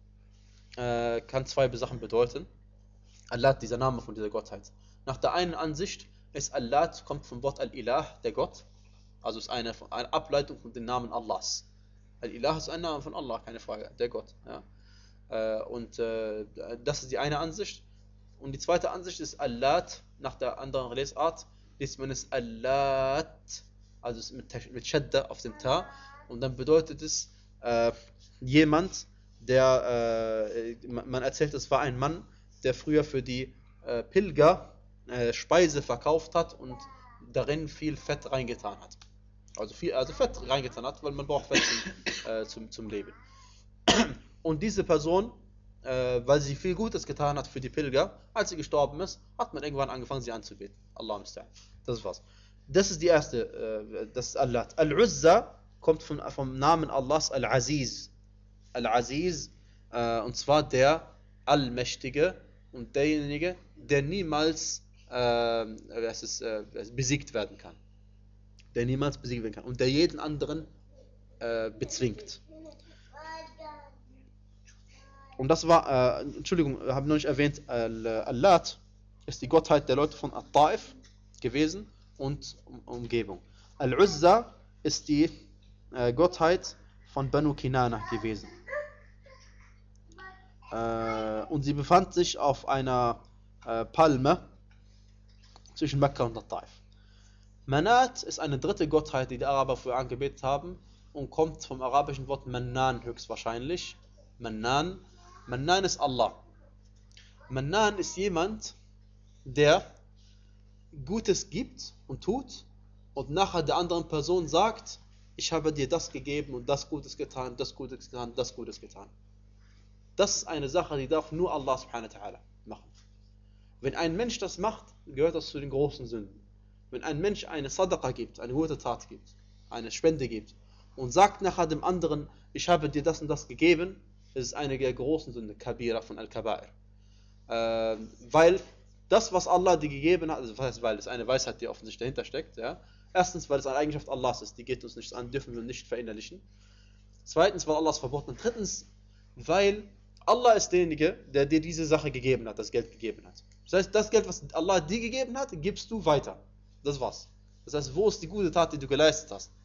äh, kann zwei Sachen bedeuten. Allat, dieser Name von dieser Gottheit. Nach der einen Ansicht ist Allat, kommt vom Wort Al-Ilah, der Gott. Also ist eine, eine Ableitung von dem Namen Allahs. Al-Ilah ist ein Name von Allah, keine Frage, der Gott. Ja. Äh, und äh, das ist die eine Ansicht. Und die zweite Ansicht ist Allat, nach der anderen Lesart, liest man es Allat, also mit, mit Shadda auf dem Ta. Und dann bedeutet es äh, jemand, der, äh, man erzählt, es war ein Mann, der früher für die äh, Pilger äh, Speise verkauft hat und darin viel Fett reingetan hat. Also viel, also Fett reingetan hat, weil man braucht Fett zum, äh, zum, zum Leben. Und diese Person, äh, weil sie viel Gutes getan hat für die Pilger, als sie gestorben ist, hat man irgendwann angefangen, sie anzubeten. Allah musta'an. Das ist was. Das ist die erste, äh, das ist Allat. Al-Uzza kommt von, vom Namen Allahs Al-Aziz. Al-Aziz, äh, und zwar der Allmächtige und derjenige, der niemals äh, es ist, äh, besiegt werden kann. Der niemals besiegt werden kann. Und der jeden anderen äh, bezwingt. Und das war, äh, Entschuldigung, habe ich noch nicht erwähnt, Allat ist die Gottheit der Leute von At-Taif gewesen und um, Umgebung. Al-Uzza ist die äh, Gottheit von Banu Kinana gewesen. Äh, und sie befand sich auf einer äh, Palme zwischen Mekka und At-Taif. Manat ist eine dritte Gottheit, die die Araber früher angebetet haben und kommt vom arabischen Wort Mannan höchstwahrscheinlich. Mannan. Mannan ist Allah. Mannan ist jemand, der Gutes gibt und tut und nachher der anderen Person sagt: Ich habe dir das gegeben und das Gutes getan, das Gutes getan, das Gutes getan. Das ist eine Sache, die darf nur Allah subhanahu wa ta'ala machen. Wenn ein Mensch das macht, gehört das zu den großen Sünden. Wenn ein Mensch eine Sadaqa gibt, eine gute Tat gibt, eine Spende gibt und sagt nachher dem anderen: Ich habe dir das und das gegeben, das ist eine der großen Sünden, Kabira von Al-Kaba'ir. Äh, weil das, was Allah dir gegeben hat, also das heißt, weil es eine Weisheit, die offensichtlich dahinter steckt, ja. Erstens, weil es eine Eigenschaft Allahs ist, die geht uns nichts an, dürfen wir nicht verinnerlichen. Zweitens, weil Allah es verboten hat. Drittens, weil Allah ist derjenige, der dir diese Sache gegeben hat, das Geld gegeben hat. Das heißt, das Geld, was Allah dir gegeben hat, gibst du weiter. Das war's. Das heißt, wo ist die gute Tat, die du geleistet hast?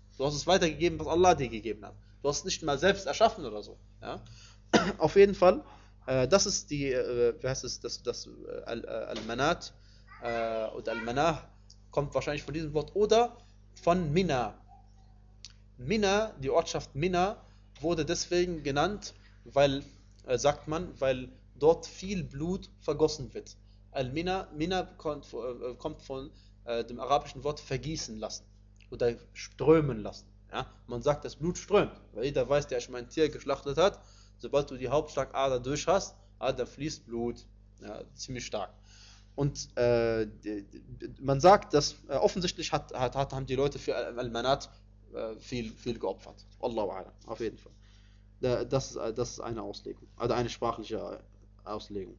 Du hast es weitergegeben, was Allah dir gegeben hat. Du hast es nicht mal selbst erschaffen oder so. Ja? Auf jeden Fall, äh, das ist die, äh, wie heißt es, das, das äh, Al- äh, Al-Manat äh, oder Al-Manah kommt wahrscheinlich von diesem Wort oder von Mina. Mina, die Ortschaft Mina, wurde deswegen genannt, weil, äh, sagt man, weil dort viel Blut vergossen wird. Al-Mina, Mina kommt, äh, kommt von äh, dem arabischen Wort vergießen lassen oder strömen lassen. Ja? Man sagt, das Blut strömt, weil jeder weiß, der schon mal ein Tier geschlachtet hat, sobald du die Hauptschlagader durch hast, ah, da fließt Blut, ja, ziemlich stark. Und äh, d- d- man sagt, dass äh, offensichtlich hat, hat, hat, haben die Leute für Al-Manat äh, viel, viel geopfert. Allahu a'lam, auf jeden Fall. Da- Das ist, äh, das ist eine Auslegung, also eine sprachliche äh, Auslegung.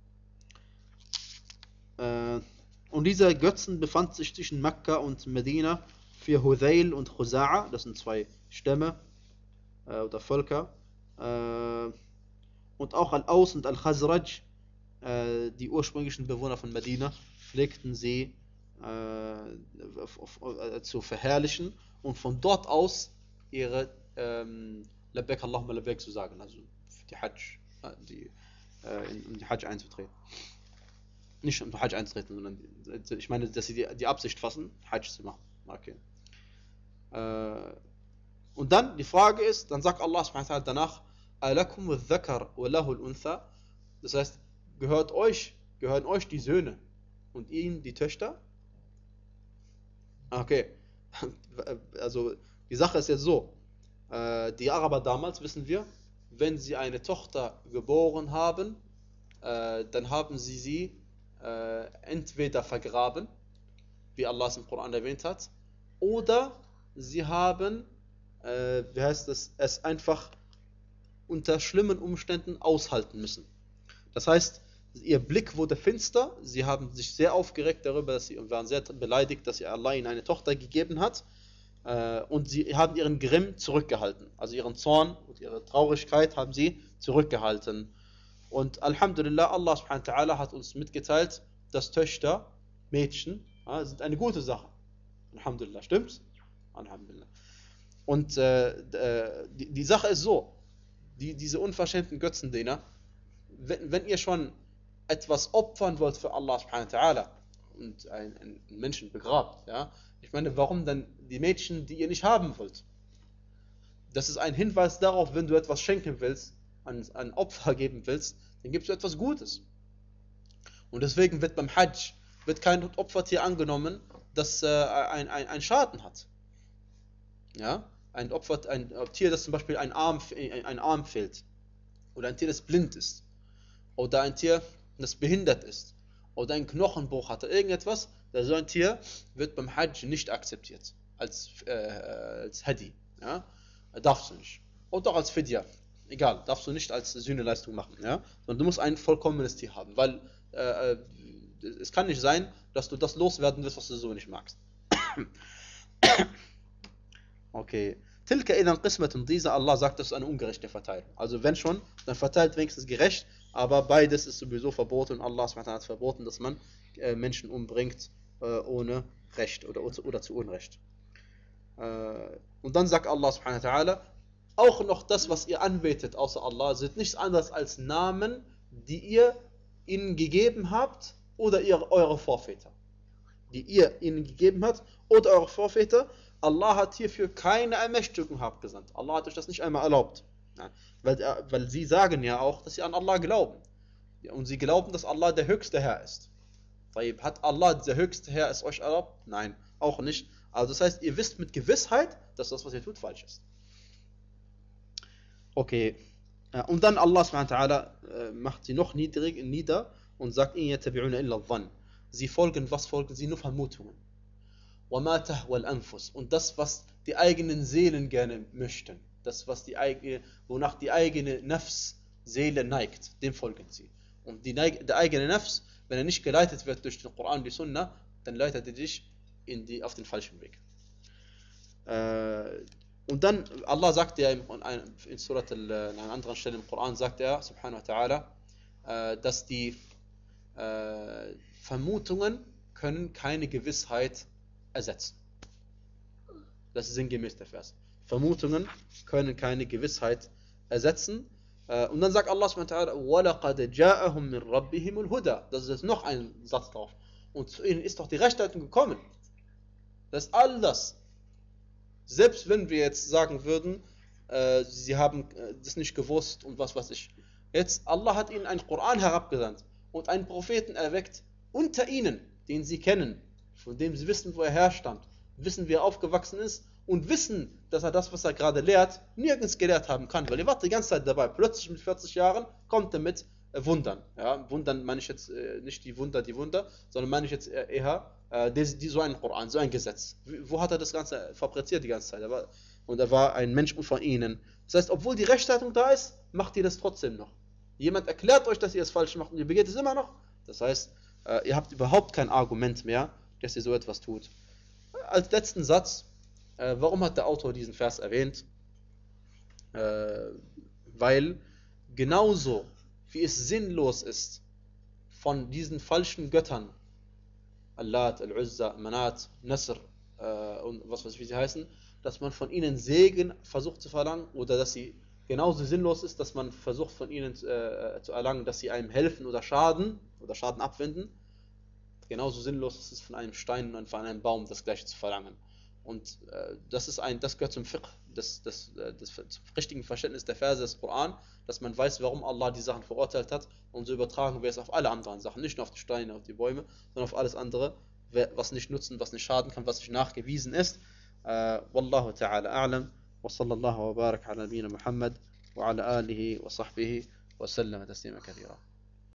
Äh, und dieser Götzen befand sich zwischen Mekka und Medina für Hudayl und Khuza'a, das sind zwei Stämme äh, oder Völker. Äh, und auch Al-Aus und Al-Khazraj, äh, die ursprünglichen Bewohner von Medina, pflegten sie äh, auf, auf, äh, zu verherrlichen und von dort aus ihre ähm, Labbaik Allahumma Labbaik zu sagen, also für die Hajj, äh, die, äh, in, um die Hajj einzutreten. Nicht um die Hajj einzutreten, sondern die, ich meine, dass sie die, die Absicht fassen, Hajj zu machen. Okay. Äh, und dann die Frage ist, dann sagt Allah subhanahu wa ta'ala danach, Alakum al-Dhakar wa lahu al-Untha. Das heißt, gehört euch, gehören euch die Söhne und ihnen die Töchter? Okay. Also die Sache ist jetzt so, äh, die Araber damals, wissen wir, wenn sie eine Tochter geboren haben, äh, dann haben sie sie äh, entweder vergraben, wie Allah es im Koran erwähnt hat, oder sie haben, äh, wie heißt es, es einfach unter schlimmen Umständen aushalten müssen. Das heißt, ihr Blick wurde finster, sie haben sich sehr aufgeregt darüber, dass sie und waren sehr beleidigt, dass ihr Allah ihnen eine Tochter gegeben hat, äh, und sie haben ihren Grimm zurückgehalten, also ihren Zorn und ihre Traurigkeit haben sie zurückgehalten. Und Alhamdulillah, Allah subhanahu wa ta'ala hat uns mitgeteilt, dass Töchter, Mädchen, ja, sind eine gute Sache. Alhamdulillah, stimmt's? Alhamdulillah. Und äh, äh, die, die Sache ist so, die, diese unverschämten Götzendiener, wenn, wenn ihr schon etwas opfern wollt für Allah subhanahu wa ta'ala und einen, einen Menschen begrabt, ja, ich meine, warum dann die Mädchen, die ihr nicht haben wollt? Das ist ein Hinweis darauf, wenn du etwas schenken willst, ein, ein Opfer geben willst, dann gibst du etwas Gutes. Und deswegen wird beim Hajj wird kein Opfertier angenommen, das äh, ein, ein, ein Schaden hat. Ja? Ein, Opfer, ein Tier, das zum Beispiel ein Arm, ein, ein Arm fehlt. Oder ein Tier, das blind ist. Oder ein Tier, das behindert ist. Oder ein Knochenbruch hat. Oder irgendetwas, so ein Tier wird beim Hajj nicht akzeptiert. Als, äh, als Hadi. Ja? Darfst du nicht. Oder auch als Fidya. Egal, darfst du nicht als Sühneleistung machen. Ja? Sondern du musst ein vollkommenes Tier haben. Weil äh, es kann nicht sein, dass du das loswerden wirst, was du so nicht magst. Okay. Tilka idan qismatun, dieser Allah sagt, das ist eine ungerechte Verteilung. Also wenn schon, dann verteilt wenigstens gerecht, aber beides ist sowieso verboten und Allah hat verboten, dass man äh, Menschen umbringt äh, ohne Recht oder, oder zu Unrecht. Äh, und dann sagt Allah subhanahu wa ta'ala, auch noch das, was ihr anbetet außer Allah, sind nichts anderes als Namen, die ihr ihnen gegeben habt oder ihr, eure Vorväter. Die ihr ihnen gegeben habt oder eure Vorväter. Allah hat hierfür keine Ermächtigung abgesandt. Allah hat euch das nicht einmal erlaubt. Ja, weil, weil sie sagen ja auch, dass sie an Allah glauben. Ja, und sie glauben, dass Allah der höchste Herr ist. Hat Allah, der höchste Herr, es euch erlaubt? Nein, auch nicht. Also das heißt, ihr wisst mit Gewissheit, dass das, was ihr tut, falsch ist. Okay. Und dann Allah subhanahu wa ta'ala macht sie noch niedrig, nieder und sagt, in yattabi'una illa dhann. Sie folgen, was folgen sie? Nur Vermutungen. وَمَا تَهْوَى الْأَنفُسِ. Und das, was die eigenen Seelen gerne möchten. Das, was die eigene, wonach die eigene Nafs, Seele neigt, dem folgen sie. Und die, der eigene Nafs, wenn er nicht geleitet wird durch den Koran und die Sunna, dann leitet er dich in die, auf den falschen Weg. Äh, und dann, Allah sagt ja in, in Surat, in einer anderen Stelle im Koran, sagt er, subhanahu wa ta'ala, äh, dass die äh, Vermutungen können keine Gewissheit ersetzen. Das ist sinngemäß der Vers. Vermutungen können keine Gewissheit ersetzen. Und dann sagt Allah subhanahu wa ta'ala, وَلَقَدْ جَاءَهُم مِّن رَبِّهِمُ الْهُدَى. Das ist jetzt noch ein Satz drauf. Und zu ihnen ist doch die Rechtleitung gekommen. Das ist all das. Selbst wenn wir jetzt sagen würden, äh, sie haben äh, das nicht gewusst und was weiß ich. Jetzt, Allah hat ihnen einen Koran herabgesandt und einen Propheten erweckt unter ihnen, den sie kennen, von dem sie wissen, wo er herstammt, wissen, wie er aufgewachsen ist und wissen, dass er das, was er gerade lehrt, nirgends gelehrt haben kann, weil er war die ganze Zeit dabei. Plötzlich mit vierzig Jahren kommt er mit äh, Wundern. Ja, Wundern meine ich jetzt äh, nicht die Wunder, die Wunder, sondern meine ich jetzt eher äh, die, die, so ein Koran, so ein Gesetz. Wo hat er das Ganze fabriziert die ganze Zeit? Er war, und er war ein Mensch von ihnen. Das heißt, obwohl die Rechtleitung da ist, macht ihr das trotzdem noch. Jemand erklärt euch, dass ihr es falsch macht und ihr begeht es immer noch. Das heißt, äh, ihr habt überhaupt kein Argument mehr, dass ihr so etwas tut. Als letzten Satz, äh, warum hat der Autor diesen Vers erwähnt? Äh, weil genauso wie es sinnlos ist, von diesen falschen Göttern, Allat, Al-Uzza, Manat, Nasr äh, und was weiß ich, wie sie heißen, dass man von ihnen Segen versucht zu verlangen oder dass sie genauso sinnlos ist, dass man versucht von ihnen äh, zu erlangen, dass sie einem helfen oder schaden oder Schaden abwenden. Genauso sinnlos ist es von einem Stein und von einem Baum das gleiche zu verlangen. Und äh, das ist ein, das gehört zum Fiqh, das, das, das, das richtigen Verständnis der Verse des Koran, dass man weiß, warum Allah die Sachen verurteilt hat, und so übertragen wir es auf alle anderen Sachen, nicht nur auf die Steine, auf die Bäume, sondern auf alles andere, was nicht nutzen, was nicht schaden kann, was nicht nachgewiesen ist. Uh, Wallahu ta'ala a'lam, wa sallallahu wa barak ala nabina Muhammad wa ala alihi wa sahbihi wa sallam taslima kathira.